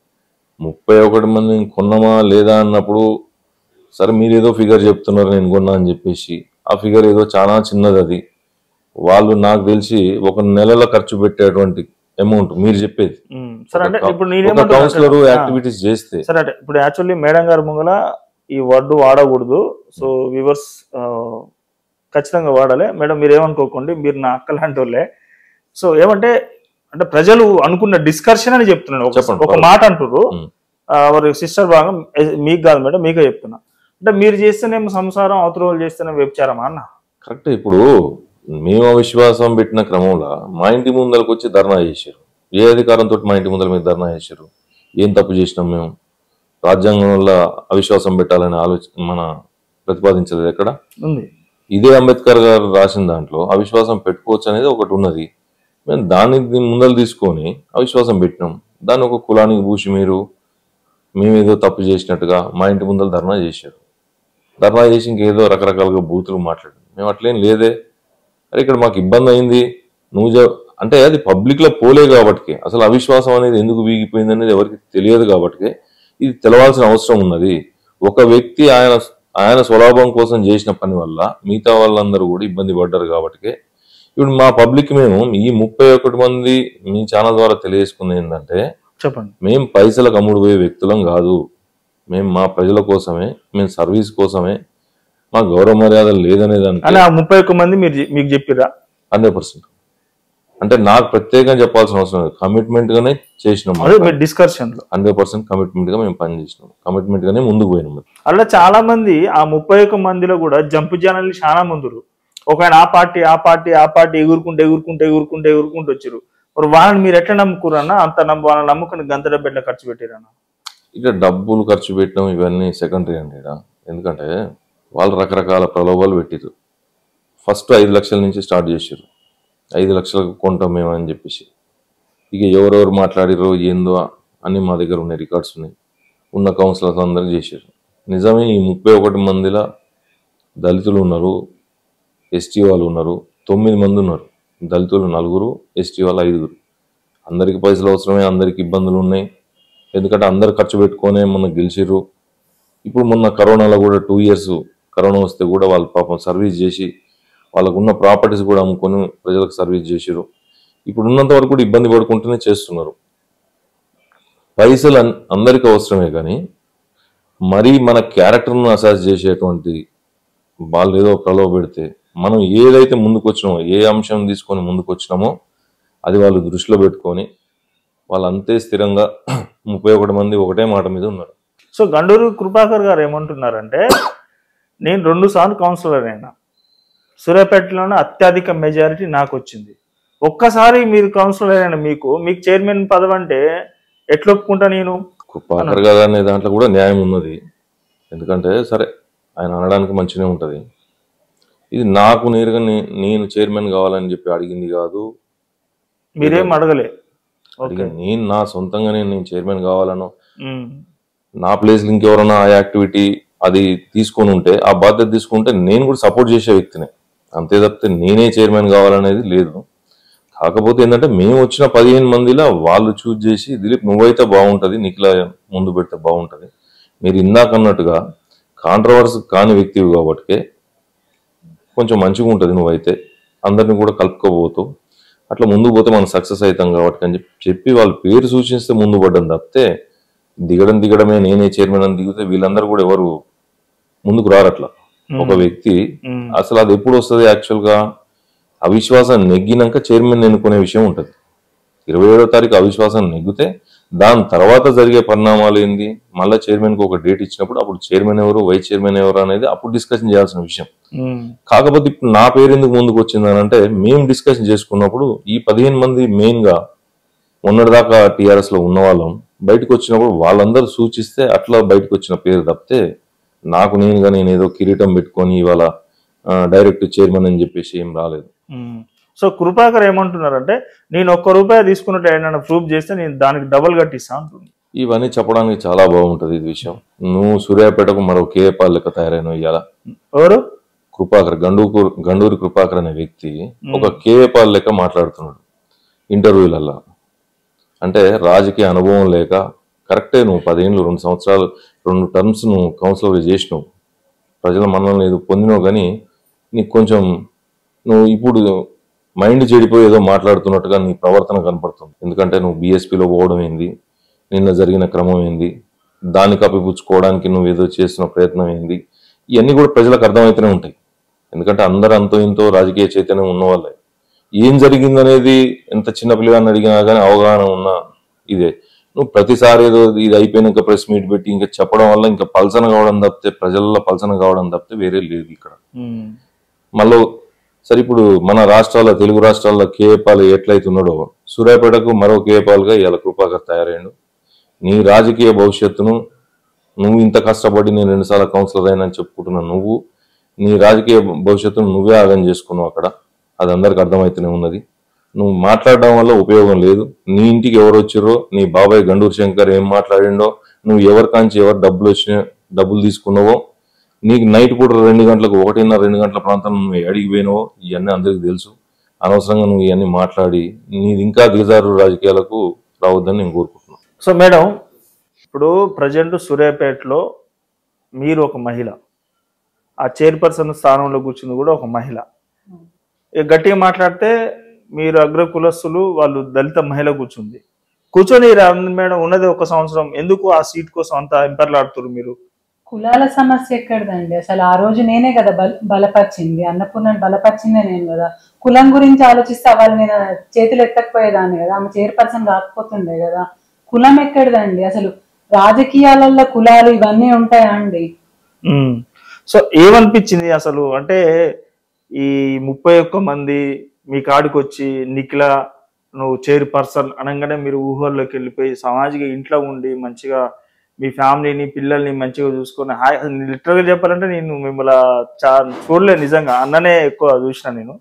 31 మందిని కొన్నామా లేదా అన్నప్పుడు సరే మీరు ఏదో ఫిగర్ చెప్తున్నారు నేను కొన్నా అని చెప్పేసి, ఆ ఫిగర్ ఏదో చాలా చిన్నది. అది వాళ్ళు నాకు తెలిసి 1 నెలలో ఖర్చు పెట్టేటువంటి అమౌంట్ మీరు చెప్పేది. సరే అంటే ఇప్పుడు కౌన్సిలర్ యాక్టివిటీస్ చేస్తే సరే అంటే ఇప్పుడు యాక్చువల్లీ మేడం గారి ముంగల ఈ వర్డ్ వాడకూడదు, సో వ్యూవర్స్ ఖచ్చితంగా వాడాలి. మేడం మీరు ఏమనుకోకండి, మీరు నా అక్క లాంటి వాళ్ళే. సో ఏమంటే అంటే ప్రజలు అనుకున్న డిస్కషన్ అని చెప్తున్నాను. ఒక మాట అంటారు వారి సిస్టర్ భాగం, మీకు కాదు మేడం మీకే చెప్తున్నా. అంటే మీరు చేస్తేనేమో సంసారం, అవతల వాళ్ళు చేస్తేనే వ్యభిచారమా అన్న? కరెక్ట్. ఇప్పుడు మేము అవిశ్వాసం పెట్టిన క్రమంలో మా ఇంటి ముందరకు వచ్చి ధర్నా చేశారు. ఏ అధికారంతో మా ఇంటి ముందర మీద ధర్నా చేశారు? ఏం తప్పు చేసినాం మేము? రాజ్యాంగం వల్ల అవిశ్వాసం పెట్టాలని మన ప్రతిపాదించలేదు ఎక్కడ ఉంది. ఇదే అంబేద్కర్ గారు రాసిన దాంట్లో అవిశ్వాసం పెట్టుకోవచ్చు అనేది ఒకటి ఉన్నది. మేము దాన్ని ముందలు తీసుకొని అవిశ్వాసం పెట్టినాం. దాన్ని ఒక కులానికి పూసి మేమేదో తప్పు చేసినట్టుగా మా ఇంటి ముందలు ధర్నా చేశారు. ధర్నా చేసి ఇంకేదో రకరకాలుగా బూతులు మాట్లాడారు. మేము అట్లేం లేదే, అరే ఇక్కడ మాకు ఇబ్బంది అయింది అంటే అది పబ్లిక్లో పోలే కాబట్టి, అసలు అవిశ్వాసం అనేది ఎందుకు వీగిపోయింది అనేది ఎవరికి తెలియదు కాబట్టి ఇది తెలవాల్సిన అవసరం ఉన్నది. ఒక వ్యక్తి ఆయన స్వలాభం కోసం చేసిన పని వల్ల మిగతా వాళ్ళందరూ కూడా ఇబ్బంది పడ్డారు కాబట్టి ఇప్పుడు మా పబ్లిక్ మేము ఈ 31 మంది మీ ఛానల్ ద్వారా తెలియజేసుకున్నది ఏంటంటే, చెప్పండి, మేము పైసలకు అమ్ముడు పోయే వ్యక్తులం కాదు. మేము మా ప్రజల కోసమే, మేము సర్వీస్ కోసమే, మా గౌరవ మర్యాదలు లేదనే దానికి 31 మంది మీకు చెప్పిరా 100%. అంటే నాకు ప్రత్యేకంగా చెప్పాల్సిన అవసరం లేదు, కమిట్మెంట్ గానే చేసినాం. 100% కమిట్మెంట్ గా మేము పని చేసినాం, కమిట్మెంట్ గానే ముందుకు పోయినాం. అలా చాలా మంది ఆ 31 మందిలో కూడా జంపు జనాలు చాలా మందురు. ఒక ఆ పార్టీ ఎగురుకుంటూ వచ్చారు. మరి వాళ్ళని మీరు ఎట్లా నమ్ముకురన్నా? వాళ్ళని నమ్ముకుని గంత డబ్బు ఎట్లా ఖర్చు పెట్టిరన్నా? ఇక డబ్బులు ఖర్చు పెట్టడం ఇవన్నీ సెకండరీ అండి. ఎందుకంటే వాళ్ళు రకరకాల ప్రలోభాలు పెట్టిరు. ఫస్ట్ 5 లక్షల నుంచి స్టార్ట్ చేసారు. 5 లక్షలకు కొంటాం మేము అని చెప్పేసి ఇక ఎవరెవరు మాట్లాడిరో ఏందో అని మా దగ్గర ఉన్నాయి, రికార్డ్స్ ఉన్నాయి. ఉన్న కౌన్సిలర్స్ అందరూ చేశారు. నిజమే ఈ 31 మందిలో దళితులు ఉన్నారు, ఎస్టీ వాళ్ళు ఉన్నారు, 9 మంది ఉన్నారు. దళితులు 4, ఎస్టీ వాళ్ళు 5. అందరికి పైసలు అవసరమే, అందరికి ఇబ్బందులు ఉన్నాయి. ఎందుకంటే అందరు ఖర్చు పెట్టుకొనే మొన్న గెలిచిర్రు. ఇప్పుడు మొన్న కరోనాలో కూడా 2 ఇయర్స్ కరోనా వస్తే కూడా వాళ్ళు పాపం సర్వీస్ చేసి వాళ్ళకు ఉన్న ప్రాపర్టీస్ కూడా అమ్ముకొని ప్రజలకు సర్వీస్ చేసిరు. ఇప్పుడు ఉన్నంత వరకు కూడా ఇబ్బంది పడుకుంటూనే చేస్తున్నారు. పైసలు అందరికీ అవసరమే, కానీ మరీ మన క్యారెక్టర్ను అసాస్ చేసేటువంటి వాళ్ళు ఏదో ప్రలోభ పెడితే మనం ఏదైతే ముందుకు వచ్చినామో, ఏ అంశం తీసుకొని ముందుకు వచ్చినామో అది వాళ్ళు దృష్టిలో పెట్టుకొని వాళ్ళు అంతే స్థిరంగా 31 మంది ఒకటే మాట మీద ఉన్నారు. సో గండూరు కృపాకర్ గారు ఏమంటున్నారంటే, నేను 2 సార్లు కౌన్సిలర్ అయినా, సూర్యాపేటలోనే అత్యధిక మెజారిటీ నాకు వచ్చింది. ఒక్కసారి మీరు కౌన్సిలర్ అయినా మీకు చైర్మన్ పదవి అంటే ఎట్లా ఒప్పుకుంటా నేను? కృపాకర్ గారు అనే దాంట్లో కూడా న్యాయం ఉన్నది. ఎందుకంటే సరే ఆయన అనడానికి మంచిగా ఉంటుంది. ఇది నాకు నేరుగా నేను చైర్మన్ కావాలని చెప్పి అడిగింది కాదు. మీరేం అడగలే? నేను నా సొంతంగానే నేను చైర్మన్ కావాలనో, నా ప్లేస్లో ఇంకెవరన్నా ఆ యాక్టివిటీ అది తీసుకొని ఉంటే, ఆ బాధ్యత తీసుకుంటే నేను కూడా సపోర్ట్ చేసే వ్యక్తినే, అంతే తప్పితే నేనే చైర్మన్ కావాలనేది లేదు. కాకపోతే ఏంటంటే మేము వచ్చిన 15 మందిలో వాళ్ళు చూజ్ చేసి దిలీప్ నువ్వైతే బాగుంటది, నిఖిల ముందు పెడితే బాగుంటది, మీరు ఇందాక అన్నట్టుగా కాంట్రవర్సీ కాని వ్యక్తివి కాబట్టి కొంచెం మంచిగా ఉంటుంది, నువ్వైతే అందరిని కూడా కలుపుకోబోతావు, అట్లా ముందుకు పోతే మనం సక్సెస్ అవుతాం కాబట్టి అని చెప్పి వాళ్ళ పేరు సూచిస్తే ముందు పడ్డం తప్పితే దిగడమే నేనే చైర్మన్ అని దిగితే వీళ్ళందరూ కూడా ఎవరు ముందుకు రారు. అట్లా ఒక వ్యక్తి అసలు అది ఎప్పుడు వస్తుంది, యాక్చువల్ గా అవిశ్వాసం నెగ్గినాక చైర్మన్ ఎన్నుకునే విషయం ఉంటుంది. 27వ తారీఖు అవిశ్వాసం నెగ్గితే దాని తర్వాత జరిగే పరిణామాలు ఏంది, మళ్ళీ చైర్మన్ కి ఒక డేట్ ఇచ్చినప్పుడు అప్పుడు చైర్మన్ ఎవరు, వైస్ చైర్మన్ ఎవరు అనేది అప్పుడు డిస్కషన్ చేయాల్సిన విషయం. కాకపోతే ఇప్పుడు నా పేరు ఎందుకు ముందుకు వచ్చిందని అంటే మేము డిస్కషన్ చేసుకున్నప్పుడు ఈ 15 మంది మెయిన్ గా మొన్నటిదాకా టీఆర్ఎస్ లో ఉన్న వాళ్ళం బయటకు వచ్చినప్పుడు వాళ్ళందరూ సూచిస్తే అట్లా బయటకు వచ్చిన పేరు తప్పితే నాకు నేను ఏదో కిరీటం పెట్టుకొని ఇవాళ డైరెక్ట్ చైర్మన్ అని చెప్పేసి ఏం రాలేదు. సో కృపాకర్ ఏమంటున్నారంటే నేను ₹1 తీసుకున్నట్టు ఏమైనా ప్రూఫ్ చేస్తే నేను దానికి డబుల్ కట్టిస్తా అంటుంది. ఇవన్నీ చెప్పడానికి చాలా బాగుంటది ఇది విషయం. నువ్వు సూర్యాపేటకు మరో కేఏపాల్ లెక్క తయారైన ఇవాళ ఎవరు కృపాకర్, గండూరి కృపాకర్ అనే వ్యక్తి ఒక కేఏపాల్ లెక్క మాట్లాడుతున్నాడు ఇంటర్వ్యూలల్లా. అంటే రాజకీయ అనుభవం లేక కరెక్టే, నువ్వు 10 ఏళ్ళు 2 సంవత్సరాలు 2 టర్మ్స్ నువ్వు కౌన్సిలర్ చేసినావు, ప్రజల మన్నలను ఏదో పొందినావు, కానీ నీకు కొంచెం నువ్వు ఇప్పుడు మైండ్ చెడిపోయి ఏదో మాట్లాడుతున్నట్టుగా నీ ప్రవర్తన కనపడుతుంది. ఎందుకంటే నువ్వు బీఎస్పీలో పోవడం ఏంది, నిన్న జరిగిన క్రమం ఏంది, దాన్ని కప్పిపుచ్చుకోవడానికి నువ్వు ఏదో చేస్తున్న ప్రయత్నం ఏంది, ఇవన్నీ కూడా ప్రజలకు అర్థమవుతూనే ఉంటాయి. ఎందుకంటే అందరూ అంతో ఇంతో రాజకీయ చైతన్యం ఉన్నవాళ్ళే. ఏం జరిగిందనేది ఎంత చిన్న పిల్లగాన్ని అడిగినా కానీ అవగాహన ఉన్న ఇదే. నువ్వు ప్రతిసారి ఏదో ఇది అయిపోయినాక ప్రెస్ మీట్ పెట్టి ఇంకా చెప్పడం వల్ల ఇంకా పల్సన కావడం తప్పితే, ప్రజల్లో పల్సన కావడం తప్పితే వేరే లేదు ఇక్కడ. మళ్ళీ సరే ఇప్పుడు మన రాష్ట్రాల్లో, తెలుగు రాష్ట్రాల్లో కేఏపాల్ ఎట్లయితున్నాడో సూర్యాపేటకు మరో కేఏపాల్గా ఇవాళ కృపాకర్ తయారైండు. నీ రాజకీయ భవిష్యత్తును నువ్వు ఇంత కష్టపడి నేను 2 సార్లు కౌన్సిలర్ అయినా చెప్పుకుంటున్నా, నువ్వు నీ రాజకీయ భవిష్యత్తును నువ్వే ఆగం చేసుకున్నావు అక్కడ. అది అందరికి అర్థమవుతూనే ఉన్నది. నువ్వు మాట్లాడడం వల్ల ఉపయోగం లేదు. నీ ఇంటికి ఎవరు వచ్చిర్రో, నీ బాబాయ్ గండూరు శంకర్ ఏం మాట్లాడిండో, నువ్వు ఎవరి కాంచి ఎవరు డబ్బులు తీసుకున్నావో, నీకు నైట్ పూట 2 గంటలకు 1:30-2 గంటల ప్రాంతం నువ్వు అడిగిపోయినావో ఇవన్నీ అందరికి తెలుసు. అనవసరంగా నువ్వు ఇవన్నీ మాట్లాడి నీది ఇంకా దిగజారు రాజకీయాలకు రావద్దని నేను కోరుకుంటున్నాను. సో మేడం, ఇప్పుడు ప్రజెంట్ సూర్యాపేటలో మీరు ఒక మహిళ, ఆ చైర్పర్సన్ స్థానంలో కూర్చుంది కూడా ఒక మహిళ. గట్టిగా మాట్లాడితే మీరు అగ్ర కులస్తులు, వాళ్ళు దళిత మహిళ కూర్చొని మేడం ఉన్నది 1 సంవత్సరం, ఎందుకు ఆ సీట్ కోసం అంత ఎంపర్లాడుతున్నారు మీరు? కులాల సమస్య ఎక్కడదండి, అసలు ఆ రోజు నేనే కదా బలపరిచింది, అన్నపూర్ణని బలపరిచిందే నేను కదా. కులం గురించి ఆలోచిస్తే వాళ్ళు నేను చేతులు ఎత్తకపోయేదాన్ని కదా, ఆమె చైర్పర్సన్ కాకపోతుండే కదా. కులం ఎక్కడదండి, అసలు రాజకీయాలలో కులాలు ఇవన్నీ ఉంటాయా అండి? సో ఏమనిపించింది అసలు అంటే ఈ 31 మంది మీ కాడికి వచ్చి నిఖిల నువ్వు చైర్పర్సన్ అనగానే మీరు ఊహల్లోకి వెళ్ళిపోయి సామాజిక ఇంట్లో ఉండి మంచిగా మీ ఫ్యామిలీని పిల్లల్ని మంచిగా చూసుకొని లిటరల్గా చెప్పాలంటే నేను మిమ్మల్ని చూడలేదు, నిజంగా అన్ననే ఎక్కువ చూసిన నేను.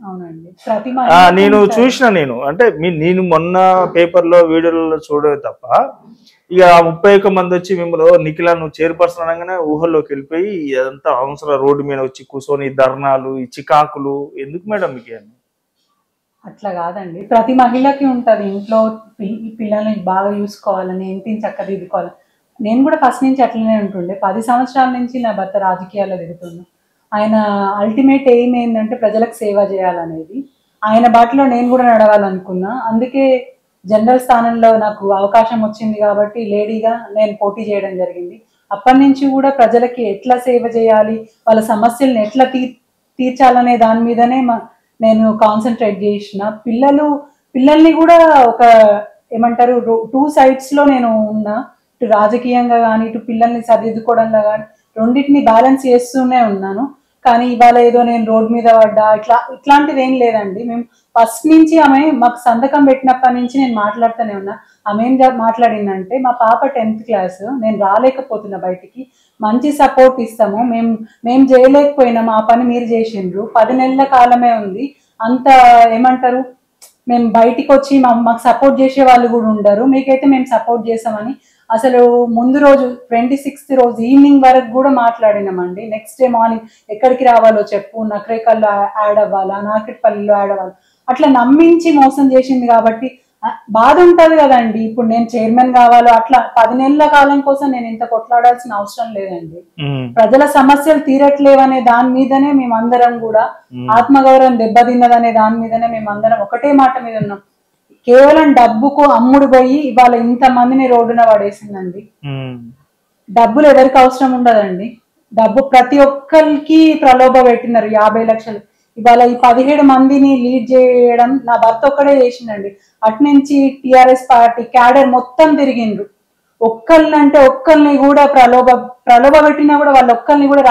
నేను అంటే నేను మొన్న పేపర్లో వీడియోలలో చూడలేదు తప్ప, ఇక 31 మంది వచ్చి మిమ్మల్ని నిఖిల నువ్వు చైర్పర్సన్ అనగానే ఊహల్లోకి వెళ్ళిపోయి అదంతా అవసరం రోడ్డు మీద వచ్చి కూర్చొని ధర్నాలు, ఈ చికాకులు ఎందుకు మేడం మీకు? అట్లా కాదండి, ప్రతి మహిళకి ఉంటది ఇంట్లో పిల్లల్ని బాగా చూసుకోవాలని, ఇంటిని చక్కదిద్దుకోవాలి. నేను కూడా ఫస్ట్ నుంచి అట్లనే ఉంటుండే. 10 సంవత్సరాల నుంచి నా భర్త రాజకీయాల్లో దిగుతున్నా. ఆయన అల్టిమేట్ ఎయిమ్ ఏంటంటే ప్రజలకు సేవ చేయాలనేది. ఆయన బాటలో నేను కూడా నడవాలనుకున్నా. అందుకే జనరల్ స్థానంలో నాకు అవకాశం వచ్చింది కాబట్టి లేడీగా నేను పోటీ చేయడం జరిగింది. అప్పటి నుంచి కూడా ప్రజలకి ఎట్లా సేవ చేయాలి, వాళ్ళ సమస్యలను ఎట్లా తీర్చాలనే దాని మీదనే నేను కాన్సన్ట్రేట్ చేసిన. పిల్లల్ని కూడా ఒక ఏమంటారు 2 sides లో నేను ఉన్నా, ఇటు రాజకీయంగా కానీ ఇటు పిల్లల్ని సరిదిద్దుకోవడంలో కానీ రెండింటిని బ్యాలెన్స్ చేస్తూనే ఉన్నాను. కానీ ఇవాళ ఏదో నేను రోడ్ మీద పడ్డా ఇట్లాంటిది ఏం లేదండి. మేము ఫస్ట్ నుంచి ఆమె మాకు సంతకం పెట్టినప్పటి నుంచి నేను మాట్లాడుతూనే ఉన్నా. ఆమె ఏం మాట్లాడిందంటే, మా పాప 10th క్లాస్, నేను రాలేకపోతున్నా బయటికి, మంచి సపోర్ట్ ఇస్తాము, మేము చేయలేకపోయినాము, ఆ పని మీరు చేసిండ్రు, 10 నెలల కాలమే ఉంది, అంత ఏమంటారు మేము బయటికి వచ్చి మాకు సపోర్ట్ చేసే వాళ్ళు కూడా ఉండరు, మీకైతే మేము సపోర్ట్ చేసామని అసలు ముందు రోజు 26th రోజు ఈవినింగ్ వరకు కూడా మాట్లాడినామండి. నెక్స్ట్ డే మార్నింగ్ ఎక్కడికి రావాలో చెప్పు, నకరేకల్లో యాడ్ అవ్వాలా, నాకిట్పల్లిలో యాడ్ అవ్వాలి, అట్లా నమ్మించి మోసం చేసింది కాబట్టి బాధ ఉంటది కదండి. ఇప్పుడు నేను చైర్మన్ కావాలో అట్లా 10 నెలల కాలం కోసం నేను ఇంత కొట్లాడాల్సిన అవసరం లేదండి. ప్రజల సమస్యలు తీరట్లేవనే దాని మీదనే మేమందరం కూడా ఆత్మగౌరవం దెబ్బతిన్నదనే దాని మీదనే మేమందరం ఒకటే మాట మీద ఉన్నాం. కేవలం డబ్బుకు అమ్ముడు పోయి ఇవాళ ఇంత మందిని రోడ్డున పడేసిందండి. డబ్బులు ఎవరికి అవసరం ఉండదండి. డబ్బు ప్రతి ఒక్కరికి ప్రలోభ పెట్టినారు 50 లక్షలు. ఇవాళ ఈ 17 మందిని లీడ్ చేయడం నా భర్త ఒక్కడే చేసిందండి. అట్నుంచి టిఆర్ఎస్ పార్టీ క్యాడర్ మొత్తం తిరిగిండ్రు. ఒక్కళ్ళంటే ఒక్కరిని కూడా ప్రలోభ పెట్టినా కూడా వాళ్ళు ఒక్కరిని కూడా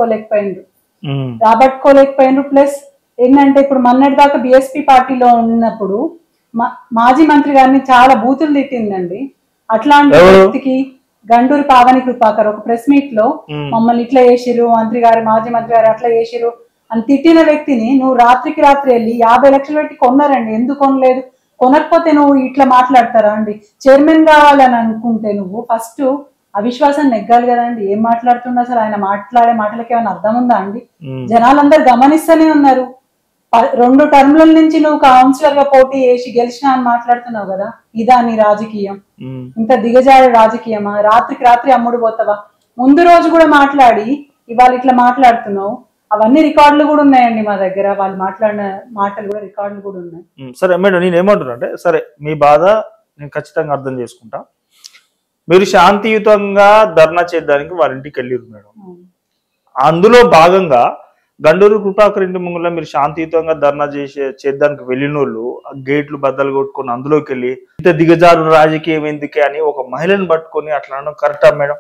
రాబట్టుకోలేకపోయిండ్రు. ప్లస్ ఏంటంటే ఇప్పుడు మొన్నటి దాకా బిఎస్పీ పార్టీలో ఉన్నప్పుడు మాజీ మంత్రి గారిని చాలా బూతులు తిట్టిందండి. అట్లాంటి వ్యక్తికి గండూరి పావని కృపాకర్ ఒక ప్రెస్ మీట్ లో మమ్మల్ని ఇట్లా చేసిరు, మాజీ మంత్రి గారు అట్లా చేసిరు అని తిట్టిన వ్యక్తిని నువ్వు రాత్రికి రాత్రి వెళ్ళి 50 లక్షలు పెట్టి కొన్నారండి. ఎందుకు కొనలేదు? కొనకపోతే నువ్వు ఇట్లా మాట్లాడతారా అండి? చైర్మన్ కావాలని అనుకుంటే నువ్వు ఫస్ట్ అవిశ్వాసం నెగ్గాలి కదండి. ఏం మాట్లాడుతుండ అసలు ఆయన మాట్లాడే మాటలకి ఏమైనా అర్థం ఉందా అండి? జనాలందరూ గమనిస్తూనే ఉన్నారు. 2 టర్ముల నుంచి నువ్వు కౌన్సిలర్ గా పోటీ చేసి గెలిచినా అని మాట్లాడుతున్నావు కదా. ఇదా నీ రాజకీయం? ఇంత దిగజారు రాజకీయమా? రాత్రికి రాత్రి అమ్ముడు పోతావా? ముందు రోజు కూడా మాట్లాడి ఇవాళ ఇట్లా మాట్లాడుతున్నావు. అవన్నీ రికార్డులు కూడా ఉన్నాయండి మా దగ్గర. వాళ్ళు మాట్లాడిన మాటలు కూడా రికార్డులు కూడా ఉన్నాయి. సరే మేడం, నేను ఏమంటున్నా అంటే, సరే మీ బాధ నేను ఖచ్చితంగా అర్థం చేసుకుంటా. మీరు శాంతియుతంగా ధర్నా చేయడానికి వాళ్ళ ఇంటికి వెళ్ళిరు మేడం. అందులో భాగంగా గండూరు కృపాకర్ ఇంటి ముంగల మీరు శాంతియుతంగా ధర్నా చేద్దానికి వెళ్ళిన వాళ్ళు గేట్లు బద్దలు కొట్టుకొని అందులోకి వెళ్ళి ఇంత దిగజారు రాజకీయం ఎందుకే అని ఒక మహిళను పట్టుకొని అట్లా అనడం కరెక్టా మేడం?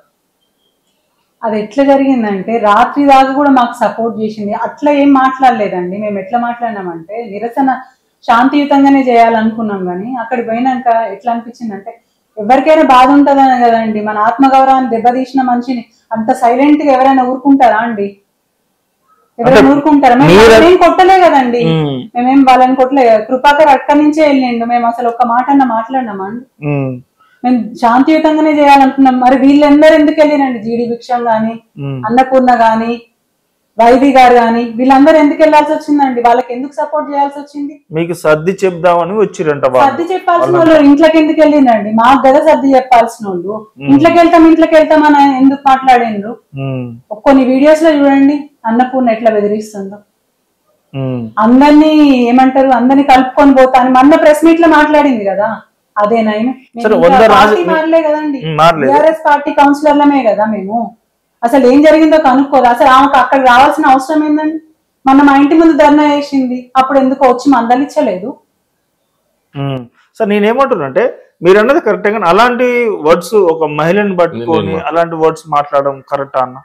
అది ఎట్లా జరిగిందంటే రాత్రి దాకా కూడా మాకు సపోర్ట్ చేసింది. అట్లా ఏం మాట్లాడలేదండి. మేము ఎట్లా మాట్లాడినామంటే నిరసన శాంతియుతంగానే చేయాలనుకున్నాం. కానీ అక్కడికి పోయినాక ఎట్లా అనిపించిందంటే ఎవరికైనా బాధ ఉంటుందనే కదండి. మన ఆత్మగౌరవాన్ని దెబ్బతీసిన మనిషిని అంత సైలెంట్ గా ఎవరైనా ఊరుకుంటారా అండి? ఎవరైనా ఊరుకుంటారా? మేము కొట్టలే కదండి. మేమేం వాళ్ళని కొట్టలే. కృపాకర్ అక్కడి నుంచే వెళ్ళిండు. మేము అసలు ఒక్క మాట అన్న మాట్లాడినామా అండి? మేము శాంతియుతంగానే చేయాలనుకున్నాం. మరి వీళ్ళందరూ ఎందుకు వెళ్ళిరండి? జీడి భిక్షం గాని, అన్నపూర్ణ గాని, వైవి గారు గాని వీళ్ళందరూ ఎందుకు వెళ్లాల్సి వచ్చిందండి? వాళ్ళకి ఎందుకు సపోర్ట్ చేయాల్సి వచ్చింది? మీకు సర్ది చెప్దామని వచ్చిరంట. సర్ది చెప్పాల్సిన వాళ్ళు ఇంట్లోకి ఎందుకు వెళ్ళిందండి? మాకు కదా సర్ది చెప్పాల్సిన వాళ్ళు. ఇంట్లోకి వెళ్తాం అని ఎందుకు మాట్లాడిండ్రు? కొన్ని వీడియోస్ లో చూడండి అన్నపూర్ణ ఎట్లా బెదిరిస్తుందో. అందరినీ ఏమంటారు, అందరినీ కలుపుకొని పోతా అని మొన్న ప్రెస్ మీట్ లో మాట్లాడింది కదా. అదేనా మారలే కదండి. టిఆర్ఎస్ పార్టీ కౌన్సిలర్లమే కదా మేము. అసలు ఏం జరిగిందో కనుక్కోదు. అసలు ఆమెకు అక్కడ రావాల్సిన అవసరం ఏందండి? మన మా ఇంటి ముందు ధర్నా చేసింది, అప్పుడు ఎందుకు వచ్చి మందలిచ్చలేదు? సార్ నేనేమంటున్నా అంటే మీరు అన్నది కరెక్టే, కానీ అలాంటి వర్డ్స్ ఒక మహిళని పట్టుకొని అలాంటి వర్డ్స్ మాట్లాడడం కరెక్టా అన్న?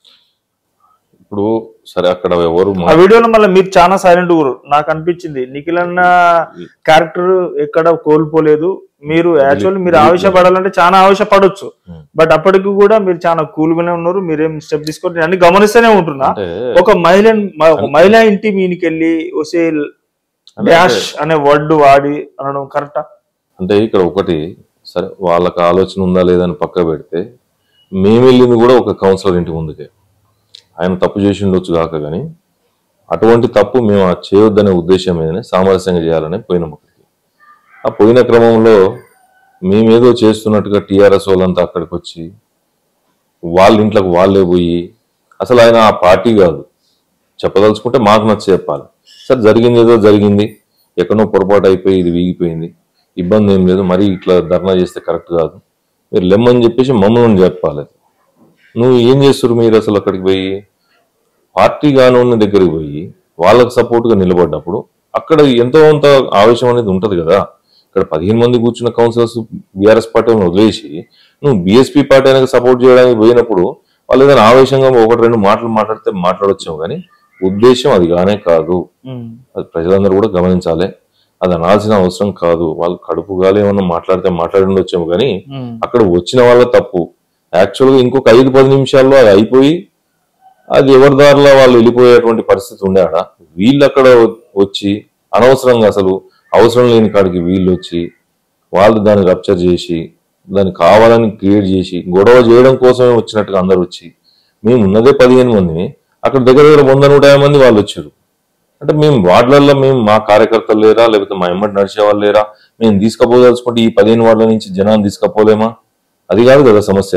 ఇప్పుడు సరే అక్కడ ఎవరు ఆ వీడియోలో మళ్ళీ మీరు చాలా సైలెంట్ ఊరు నాకు అనిపించింది. నిఖిల్ అన్న క్యారెక్టర్ ఎక్కడ కోల్పోలేదు. మీరు యాక్చువల్లీ మీరు ఆవేశపడాలంటే చాలా ఆవేశపడొచ్చు, బట్ అప్పటికి కూడా మీరు చాలా కూల్ గానే ఉన్నారు. మీరేం స్టెప్ తీసుకొని అన్ని గమనిస్తూనే ఉంటున్నా. ఒక మహిళ ఇంటి మీనికి వెళ్ళి వసే డాష్ అనే వర్డ్ వాడి అనడం కరెక్టా? అంటే ఇక్కడ ఒకటి సరే వాళ్ళకి ఆలోచన ఉందా లేదని పక్క పెడితే, మేము వెళ్ళింది కూడా ఒక కౌన్సిలర్ ఇంటి ముందుకే. ఆయన తప్పు చేసి ఉండొచ్చు కాక కానీ అటువంటి తప్పు మేము చేయొద్దనే ఉద్దేశం మీదనే సామరస్యంగా చేయాలని పోయినాం. అక్కడికి ఆ పోయిన క్రమంలో మేమేదో చేస్తున్నట్టుగా టీఆర్ఎస్ వాళ్ళంతా అక్కడికి వచ్చి వాళ్ళ ఇంట్లోకి వాళ్ళే పోయి, అసలు ఆయన ఆ పార్టీ కాదు, చెప్పదలుచుకుంటే మాకు నచ్చ చెప్పాలి. సరే జరిగింది ఏదో జరిగింది, ఎక్కడో పొరపాటు అయిపోయి ఇది వీగిపోయింది, ఇబ్బంది ఏం లేదు, మరీ ఇట్లా ధర్నా చేస్తే కరెక్ట్ కాదు, మీరు లెమ్మని చెప్పేసి మమ్మల్ని చెప్పాలి. నువ్వు ఏం చేస్తారు? మీరు అసలు అక్కడికి పోయి పార్టీ కానోని దగ్గరికి పోయి వాళ్ళకు సపోర్ట్గా నిలబడ్డప్పుడు అక్కడ ఎంతో కొంత ఆవేశం అనేది ఉంటుంది కదా. ఇక్కడ 15 మంది కూర్చున్న కౌన్సిలర్స్ బీఆర్ఎస్ పార్టీని వదిలేసి నువ్వు బీఎస్పీ పార్టీ అనేది సపోర్ట్ చేయడానికి పోయినప్పుడు వాళ్ళు ఏదైనా ఆవేశంగా 1-2 మాటలు మాట్లాడితే మాట్లాడొచ్చాము, కానీ ఉద్దేశం అది కానే కాదు. అది ప్రజలందరూ కూడా గమనించాలి. అది అనాల్సిన అవసరం కాదు. వాళ్ళు కడుపు గాలి ఏమన్నా మాట్లాడితే మాట్లాడి ఉండొచ్చాము, కానీ అక్కడ వచ్చిన వాళ్ళ తప్పు. యాక్చువల్గా ఇంకొక 5-10 నిమిషాల్లో అది అయిపోయి అది ఎవరి దారిలో వాళ్ళు వెళ్ళిపోయేటువంటి పరిస్థితి ఉండేడా. వీళ్ళు అక్కడ వచ్చి అనవసరంగా అసలు అవసరం లేని కాడికి వీళ్ళు వచ్చి వాళ్ళు దాన్ని రప్చర్ చేసి దాన్ని కావాలని క్రియేట్ చేసి గొడవ చేయడం కోసమే వచ్చినట్టుగా అందరు వచ్చి, మేము ఉన్నదే 15 మందిని, అక్కడ దగ్గర 100-150 మంది వాళ్ళు వచ్చారు. అంటే మేము వార్డులలో మేము మా కార్యకర్తలు లేరా, లేకపోతే మా ఎమ్మటి నడిచే వాళ్ళు లేరా, మేము తీసుకుపోదలుచుకుంటే ఈ 15 వార్డుల నుంచి జనాన్ని తీసుకుపోలేమా? అది కాదు కదా సమస్య.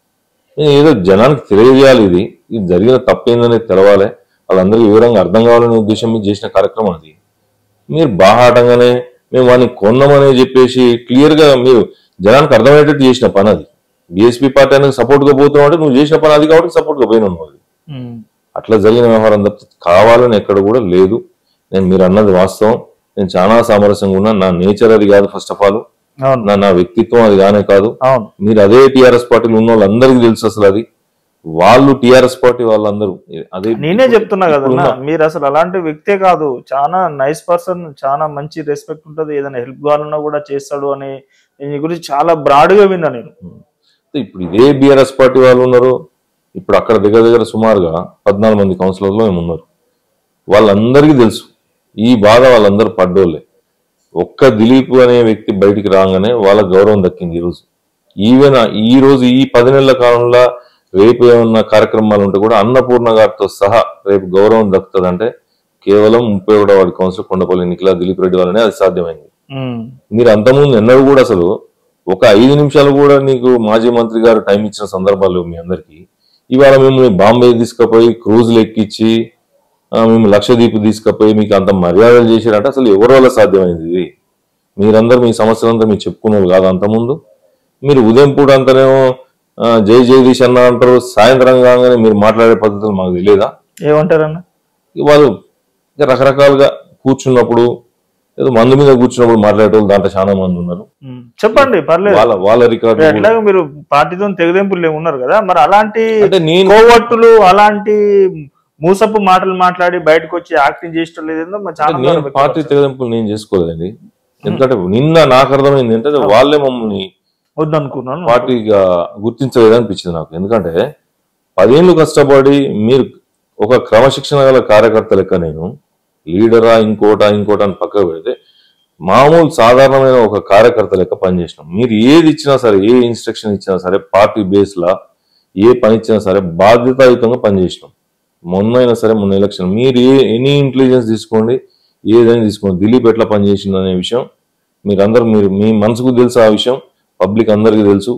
ఏదో జనానికి తెలియజేయాలి, ఇది జరిగిన తప్పేందనేది తెలవాలి, వాళ్ళందరికీ వివరంగా అర్థం కావాలనే ఉద్దేశం మీద చేసిన కార్యక్రమం అది. మీరు బాహాటంగానే మేము వాడిని కొన్నామని చెప్పేసి క్లియర్ గా మీరు జనానికి అర్థమయ్యేటట్టు చేసిన పని అది. బీఎస్పీ పార్టీ అనేది సపోర్ట్ గా పోతున్నావు అంటే నువ్వు చేసిన పని అది కాబట్టి సపోర్ట్ గా పోయినావు అది. అట్లా జరిగిన వ్యవహారం తప్ప కావాలని ఎక్కడ కూడా లేదు. మీరు అన్నది వాస్తవం. నేను చాలా సామరస్యంగా ఉన్నా. నా నేచర్ అది కాదు, ఫస్ట్ ఆఫ్ ఆల్ నా వ్యక్తిత్వం అది కానే కాదు. మీరు అదే టీఆర్ఎస్ పార్టీలో ఉన్న వాళ్ళందరికీ తెలుసు అసలు అది. వాళ్ళు టీఆర్ఎస్ పార్టీ వాళ్ళందరూ అదే. నేనే చెప్తున్నా కదా, మీరు అసలు అలాంటి వ్యక్తే కాదు, చాలా నైస్ పర్సన్, చాలా మంచి రెస్పెక్ట్ ఉంటుంది, ఏదైనా హెల్ప్ కావాలన్నా కూడా చేస్తాడు అని దీని గురించి చాలా బ్రాడ్ గా విన్నా నేను. ఇప్పుడు ఇదే బీఆర్ఎస్ పార్టీ వాళ్ళు ఉన్నారు. ఇప్పుడు అక్కడ దగ్గర సుమారుగా 14 మంది కౌన్సిలర్లు మేము ఉన్నారు. వాళ్ళందరికీ తెలుసు ఈ బాధ, వాళ్ళందరూ పడ్డోళ్ళే. ఒక్క దిలీప్ అనే వ్యక్తి బయటికి రాగానే వాళ్ళ గౌరవం దక్కింది. ఈరోజు ఈవెన్ ఈ రోజు ఈ 10 నెలల కాలంలో రేపు ఏమన్నా కార్యక్రమాలు ఉంటే కూడా అన్నపూర్ణ గారితో సహా రేపు గౌరవం దక్కుతుందంటే కేవలం 31వ వార్డు కౌన్సిలర్ కొండపల్లి నిఖిల దిలీప్ రెడ్డి వల్లనే అది సాధ్యమైంది. మీరు అంతకుముందు ఎన్నడూ కూడా అసలు ఒక 5 నిమిషాలు కూడా నీకు మాజీ మంత్రి గారు టైం ఇచ్చిన సందర్భాలు మీ అందరికీ. ఇవాళ మిమ్మల్ని బాంబే తీసుకుపోయి క్రూజ్లు ఎక్కించి మేము లక్షద్వీప్ తీసుకుపోయి మీకు అంత మర్యాదలు చేశారంటే అసలు ఎవరి వల్ల సాధ్యమైంది ఇది? మీరందరూ మీ సమస్యలంతా మీరు చెప్పుకున్నారు కాదు అంతకుముందు. మీరు ఉదయం పూట అంతనేమో జై జగదీష్ అన్న అంటారు, సాయంత్రం కాగానే మీరు మాట్లాడే పద్ధతులు మాకు తెలియదా? ఏమంటారన్న వాళ్ళు రకరకాలుగా కూర్చున్నప్పుడు ఏదో మందు మీద కూర్చున్నప్పుడు మాట్లాడేటోళ్ళు దాంట్లో చాలా మంది ఉన్నారు. చెప్పండి పర్లేదు. వాళ్ళ రికార్డు ఎట్లాగా మీరు పార్టీతో తెగదెంపులు ఉన్నారు కదా, మరి అలాంటి కోవట్టులు అలాంటి మూసపు మాటలు మాట్లాడి బయటకు వచ్చి యాక్టింగ్ చేసడం లేదో పార్టీ తెగదెంపులు నేను చేసుకోలేదండి. ఎందుకంటే నిన్న నాకు అర్థమైంది ఏంటంటే వాళ్ళే మమ్మల్ని వద్దనుకున్నాను పార్టీగా గుర్తించలేదనిపించింది నాకు. ఎందుకంటే 10 ఏళ్ళు కష్టపడి మీరు ఒక క్రమశిక్షణ గల కార్యకర్త లెక్క, నేను లీడరా ఇంకోట అని పక్కకు పెడితే మామూలు సాధారణమైన ఒక కార్యకర్త లెక్క పనిచేసినాం. మీరు ఏది ఇచ్చినా సరే, ఏ ఇన్స్ట్రక్షన్ ఇచ్చినా సరే, పార్టీ బేస్ లా ఏ పని ఇచ్చినా సరే బాధ్యతాయుతంగా పనిచేసినాం. మొన్న ఎలక్షన్ మీరు ఎనీ ఇంటెలిజెన్స్ తీసుకోండి, ఏదైనా తీసుకోండి, దిలీప్ ఎట్లా పనిచేసింది అనే విషయం మీరందరూ మీ మనసుకు తెలుసు. ఆ విషయం పబ్లిక్ అందరికీ తెలుసు.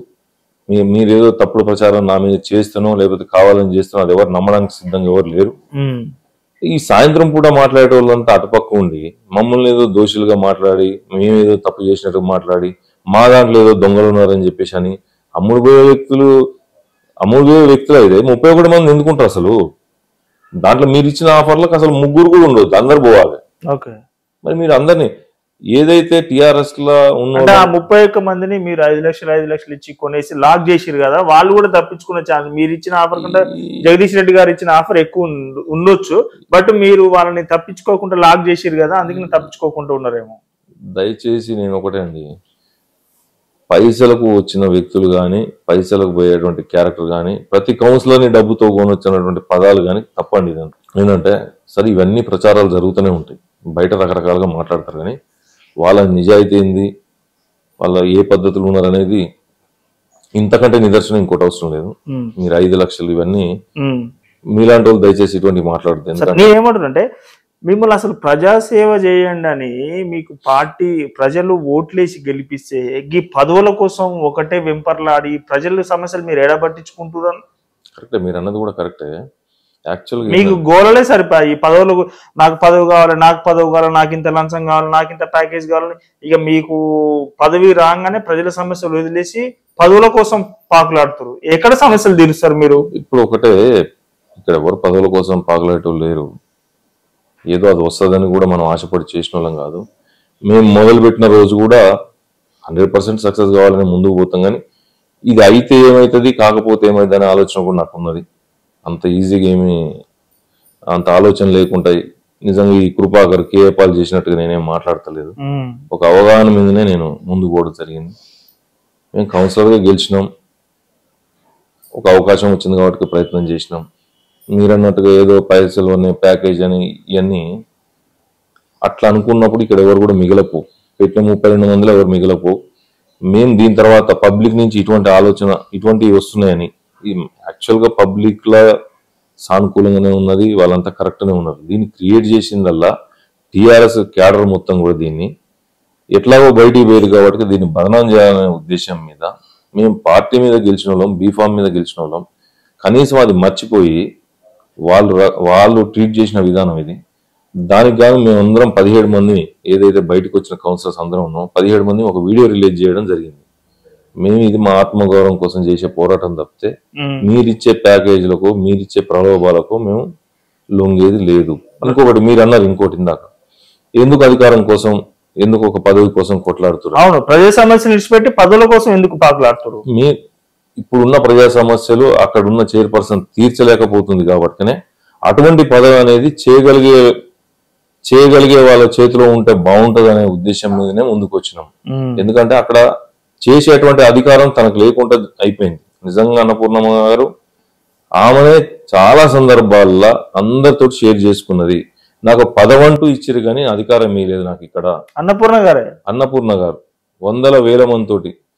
మీరేదో తప్పుడు ప్రచారం నా మీద చేస్తానో లేకపోతే కావాలని చేస్తానో అది ఎవరు నమ్మడానికి సిద్ధంగా ఎవరు లేరు. ఈ సాయంత్రం పూట మాట్లాడే వాళ్ళంతా అటుపక్క ఉండి మమ్మల్ని ఏదో దోషులుగా మాట్లాడి, మేమేదో తప్పు చేసినట్టు మాట్లాడి, మా దాంట్లో ఏదో దొంగలు ఉన్నారని చెప్పేసి అని అమ్ముడుపోయే వ్యక్తులు అయితే 31 మంది ఎందుకుంటారు అసలు? దాంట్లో మీరు ఇచ్చిన ఆఫర్లకు అసలు 3 కూడా ఉండొద్దు, అందరు పోవాలి. మరి మీరు అందరినీ ఏదైతే టిఆర్ఎస్ లో ఉన్న 31 మందిని మీరు 5 లక్షలు ఇచ్చి కొనేసి లాక్ చేసిరు కదా, వాళ్ళు కూడా తప్పించుకునే ఛాన్స్. మీరు ఇచ్చిన ఆఫర్ కంటే జగదీష్ రెడ్డి గారు ఇచ్చిన ఆఫర్ ఎక్కువ ఉండొచ్చు, బట్ మీరు వాళ్ళని తప్పించుకోకుండా లాక్ చేసిరు కదా, అందుకని తప్పించుకోకుండా ఉన్నారేమో. దయచేసి నేను ఒకటే అండి, పైసలకు వచ్చిన వ్యక్తులు కానీ, పైసలకు పోయేటువంటి క్యారెక్టర్ కానీ, ప్రతి కౌన్సిలర్ని డబ్బుతో కొనొచ్చినటువంటి పదాలు కానీ తప్పండి. ఏంటంటే సరే ఇవన్నీ ప్రచారాలు జరుగుతూనే ఉంటాయి, బయట రకరకాలుగా మాట్లాడతారు, కానీ వాళ్ళ నిజాయితీ ఏంది, వాళ్ళ ఏ పద్ధతులు ఉన్నారనేది ఇంతకంటే నిదర్శనం ఇంకోటి అవసరం లేదు. మీరు 5 లక్షలు ఇవన్నీ మీలాంటి వాళ్ళు దయచేసి ఇటువంటి మాట్లాడుతుంది. నేనేమంటానంటే మిమ్మల్ని అసలు ప్రజాసేవ చేయండి అని మీకు పార్టీ ప్రజలు ఓట్లేసి గెలిపిస్తే ఈ పదవుల కోసం ఒకటే వెంపర్లాడి ప్రజల సమస్యలు మీరు ఎడబట్టించుకుంటున్నారు. కరెక్టే, మీరు అన్నది కూడా కరెక్టే. యాక్చువల్గా మీకు గోలలే సరిపోయి ఈ పదవులు, నాకు పదవి కావాలి, నాకు ఇంత లంచం కావాలి, నాకు ఇంత ప్యాకేజ్ కావాలని. ఇక మీకు పదవి రాగానే ప్రజల సమస్యలు వదిలేసి పదవుల కోసం పాకులాడుతారు. ఎక్కడ సమస్యలు తీరుస్తారు మీరు? ఇప్పుడు ఒకటే, ఇక్కడ ఎవరు పదవుల కోసం పాకులాడేటోళ్ళు లేరు. ఏదో అది వస్తుందని కూడా మనం ఆశపడి చేసిన వాళ్ళం కాదు. మేము మొదలుపెట్టిన రోజు కూడా 100% సక్సెస్ కావాలని ముందుకు పోతాం, కానీ ఇది అయితే ఏమవుతుంది, కాకపోతే ఏమైంది అనే ఆలోచన కూడా నాకు ఉన్నది. అంత ఈజీగా ఏమి అంత ఆలోచన లేకుండా నిజంగా ఈ కృపాకర్ కేఏపాల్ చేసినట్టుగా నేనేం మాట్లాడతలేదు. ఒక అవగాహన మీదనే నేను ముందుకు పోవడం జరిగింది. మేము కౌన్సిలర్గా గెలిచినాం, ఒక అవకాశం వచ్చింది కాబట్టి ప్రయత్నం చేసినాం. మీరన్నట్టుగా ఏదో పైసలు అనే ప్యాకేజ్ అని ఇవన్నీ అట్లా అనుకున్నప్పుడు ఇక్కడ ఎవరు కూడా మిగలపో, పెట్టిన 32 మందిలో ఎవరు మిగలపో. మేము దీని తర్వాత పబ్లిక్ నుంచి ఇటువంటి ఆలోచన ఇటువంటివి వస్తున్నాయని, యాక్చువల్గా పబ్లిక్ లా సానుకూలంగానే ఉన్నది, వాళ్ళంతా కరెక్ట్గానే ఉన్నారు. దీన్ని క్రియేట్ చేసిందల్లా టీఆర్ఎస్ క్యాడర్ మొత్తం కూడా దీన్ని ఎట్లాగో బయటికి పోయారు కాబట్టి దీన్ని బదనాం చేయాలనే ఉద్దేశం మీద మేము పార్టీ మీద గెలిచిన వాళ్ళం, బీఫామ్ మీద గెలిచిన వాళ్ళం, కనీసం అది మర్చిపోయి వాళ్ళు ట్రీట్ చేసిన విధానం ఇది. దానికి గాను మేమందరం 17 మంది ఏదైతే బయటకు వచ్చిన కౌన్సిలర్స్ అందరం ఉన్నాం 17 మంది ఒక వీడియో రిలీజ్ చేయడం జరిగింది. మేము ఇది మా ఆత్మగౌరవం కోసం చేసే పోరాటం తప్పితే మీరిచ్చే ప్యాకేజీలకు మీరిచ్చే ప్రలోభాలకు మేము లొంగేది లేదు. ఇంకొకటి మీరు అన్నారు ఇంకోటి ఇందాక, ఎందుకు అధికారం కోసం ఎందుకు ఒక పదవి కోసం కొట్లాడుతున్నారు? అవును, ప్రజా సమస్యలు విడిచిపెట్టి పదవుల కోసం ఎందుకు పాకులాడుతారు? ఇప్పుడున్న ప్రజా సమస్యలు అక్కడ ఉన్న చైర్పర్సన్ తీర్చలేకపోతుంది కాబట్టినే అటువంటి పదవి అనేది చేయగలిగే వాళ్ళ చేతిలో ఉంటే బాగుంటది అనే ఉద్దేశం మీదనే ముందుకు వచ్చినాం. ఎందుకంటే అక్కడ చేసేటువంటి అధికారం తనకు లేకుండా అయిపోయింది. నిజంగా అన్నపూర్ణమ్మ గారు ఆమెనే చాలా సందర్భాల్లో అందరితో షేర్ చేసుకున్నది. నాకు పదవంటూ ఇచ్చిరు కానీ అధికారం ఇవ్వలేదు నాకు. ఇక్కడ అన్నపూర్ణ గారు 100,000 మందితోటి